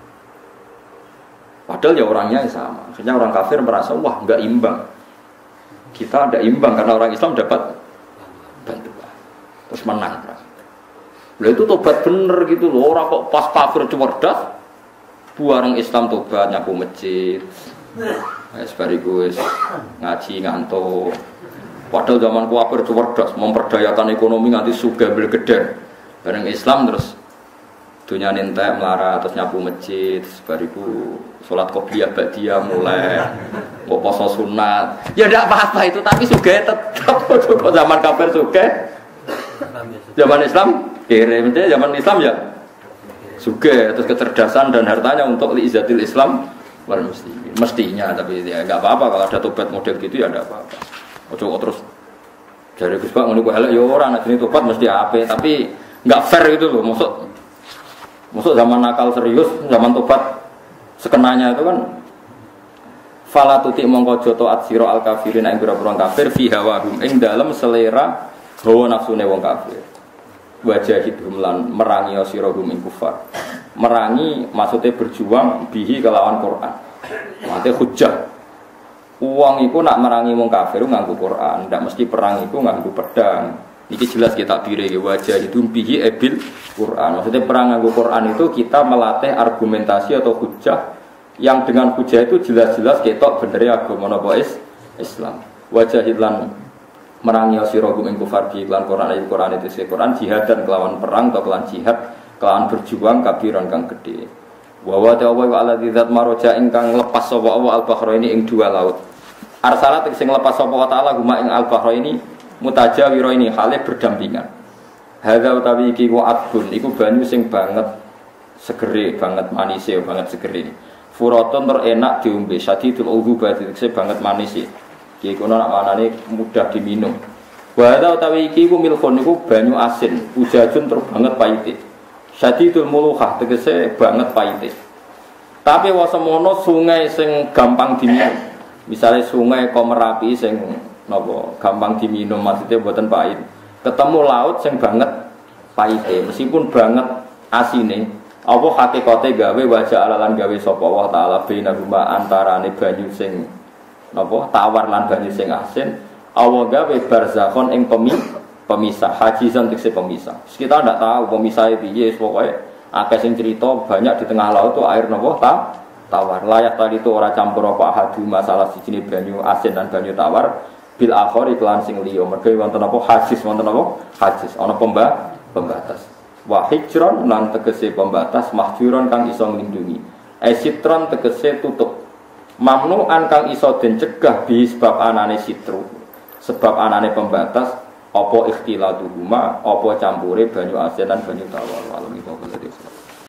Padahal ya orangnya sama. Maksudnya orang kafir merasa wah nggak imbang. Kita ada imbang karena orang Islam dapat bantuan. Terus menang. Lah itu tobat bener gitu loh. Orang kok pas kafir cerdas, buareng Islam tobat nyapu masjid. Wis bariku wis ngaji ngantuk. Padahal zaman kafir cerdas, memperdayakan ekonomi nganti sugih bel gedhe. Bareng Islam terus dunia entek melarat terus nyapu masjid, bariku sholat qobliyah ba'diyah mulai kok poso sunat. Ya ndak apa-apa itu, tapi sugih tetap kok zaman kafir sugih. Zaman Islam kirim deh, zaman Islam ya sugih, terus kecerdasan dan hartanya untuk liizatil Islam wal muslimin. Mestinya, tapi ya enggak apa-apa kalau ada tobat model gitu ya enggak apa-apa. Ojo terus dari Gus Pak ngono kok elek ya ora, nek jenenge tobat mesti apik, tapi enggak fair gitu loh. Maksud maksud zaman nakal serius, zaman tobat sekenanya itu kan fala tuti mongko joto atsira al kafirin ing pira-pira kafir fi hawahum ing dalem selera hawa nafsune wong kafir. Wajahidhum lan merangi sira hum ing kufar. Merangi maksudnya berjuang bihi kelawan Quran. Mate hujjah. Uang iku nak merangi wong kafir nganggo Quran, ndak mesti perang iku nganggo pedang. Iki jelas kita takbire iki wajahidhum bihi ebil Quran. Maksudnya perang nganggo Quran itu kita melatih argumentasi atau hujjah yang dengan hujjah itu jelas-jelas ketok benere agama napa Islam. Wajahid lan merangi sira gum ing kufar bi lan Quran ayat Quran itu se Quran jihad dan kelawan perang atau kelawan jihad kelawan berjuang kabiran kang gedhe. Wa wa ta'ala wa alladzi zat maroja ingkang lepas sapa Allah al-bahraini ing dua laut. Arsalat sing lepas sapa wa ta'ala guma ing al-bahraini mutajawiro ini hale berdampingan. Hadza utawi iki wa adbun iku banyu sing banget segere, banget manise, banget segere. Furaton terenak diombe, sadidul ughubah dikse banget manise. Iki kono nak manane mudah diminum. Wa hadza utawi iki ku milkhon iku banyu asin, ujajun tur banget pahite. Sadidul muluhah tegese banget pahite. Tapi wasemono sungai sing gampang diminum. Misalnya sungai Komerapi sing napa gampang diminum maksudnya buatan pahit. Ketemu laut sing banget pahite, meskipun banget asine. Apa hakikate gawe wajah alalan gawe sapa Allah taala bainahuma antarane banyu sing napa tawar lan banyu sing asin. Allah gawe barzakhon ing pemisah, hajizan tekse pemisah. Kita ndak tahu pemisahe piye, pokoke akeh sing cerita banyak di tengah laut tuh air napa ta tawar. Layak tadi itu ora campur apa hadu masalah sijine banyu asin dan banyu tawar. Bil akhir iklan sing liya mergo wonten apa hajiz wonten apa hajiz ana pemba pembatas wa hijron lan tegese pembatas mahjuron kang iso nglindungi esitron tegese tutup mamnuan kang iso den cegah bi sebab anane sitru sebab anane pembatas apa ikhtilatuhuma apa campure banyu asin dan banyu tawar walami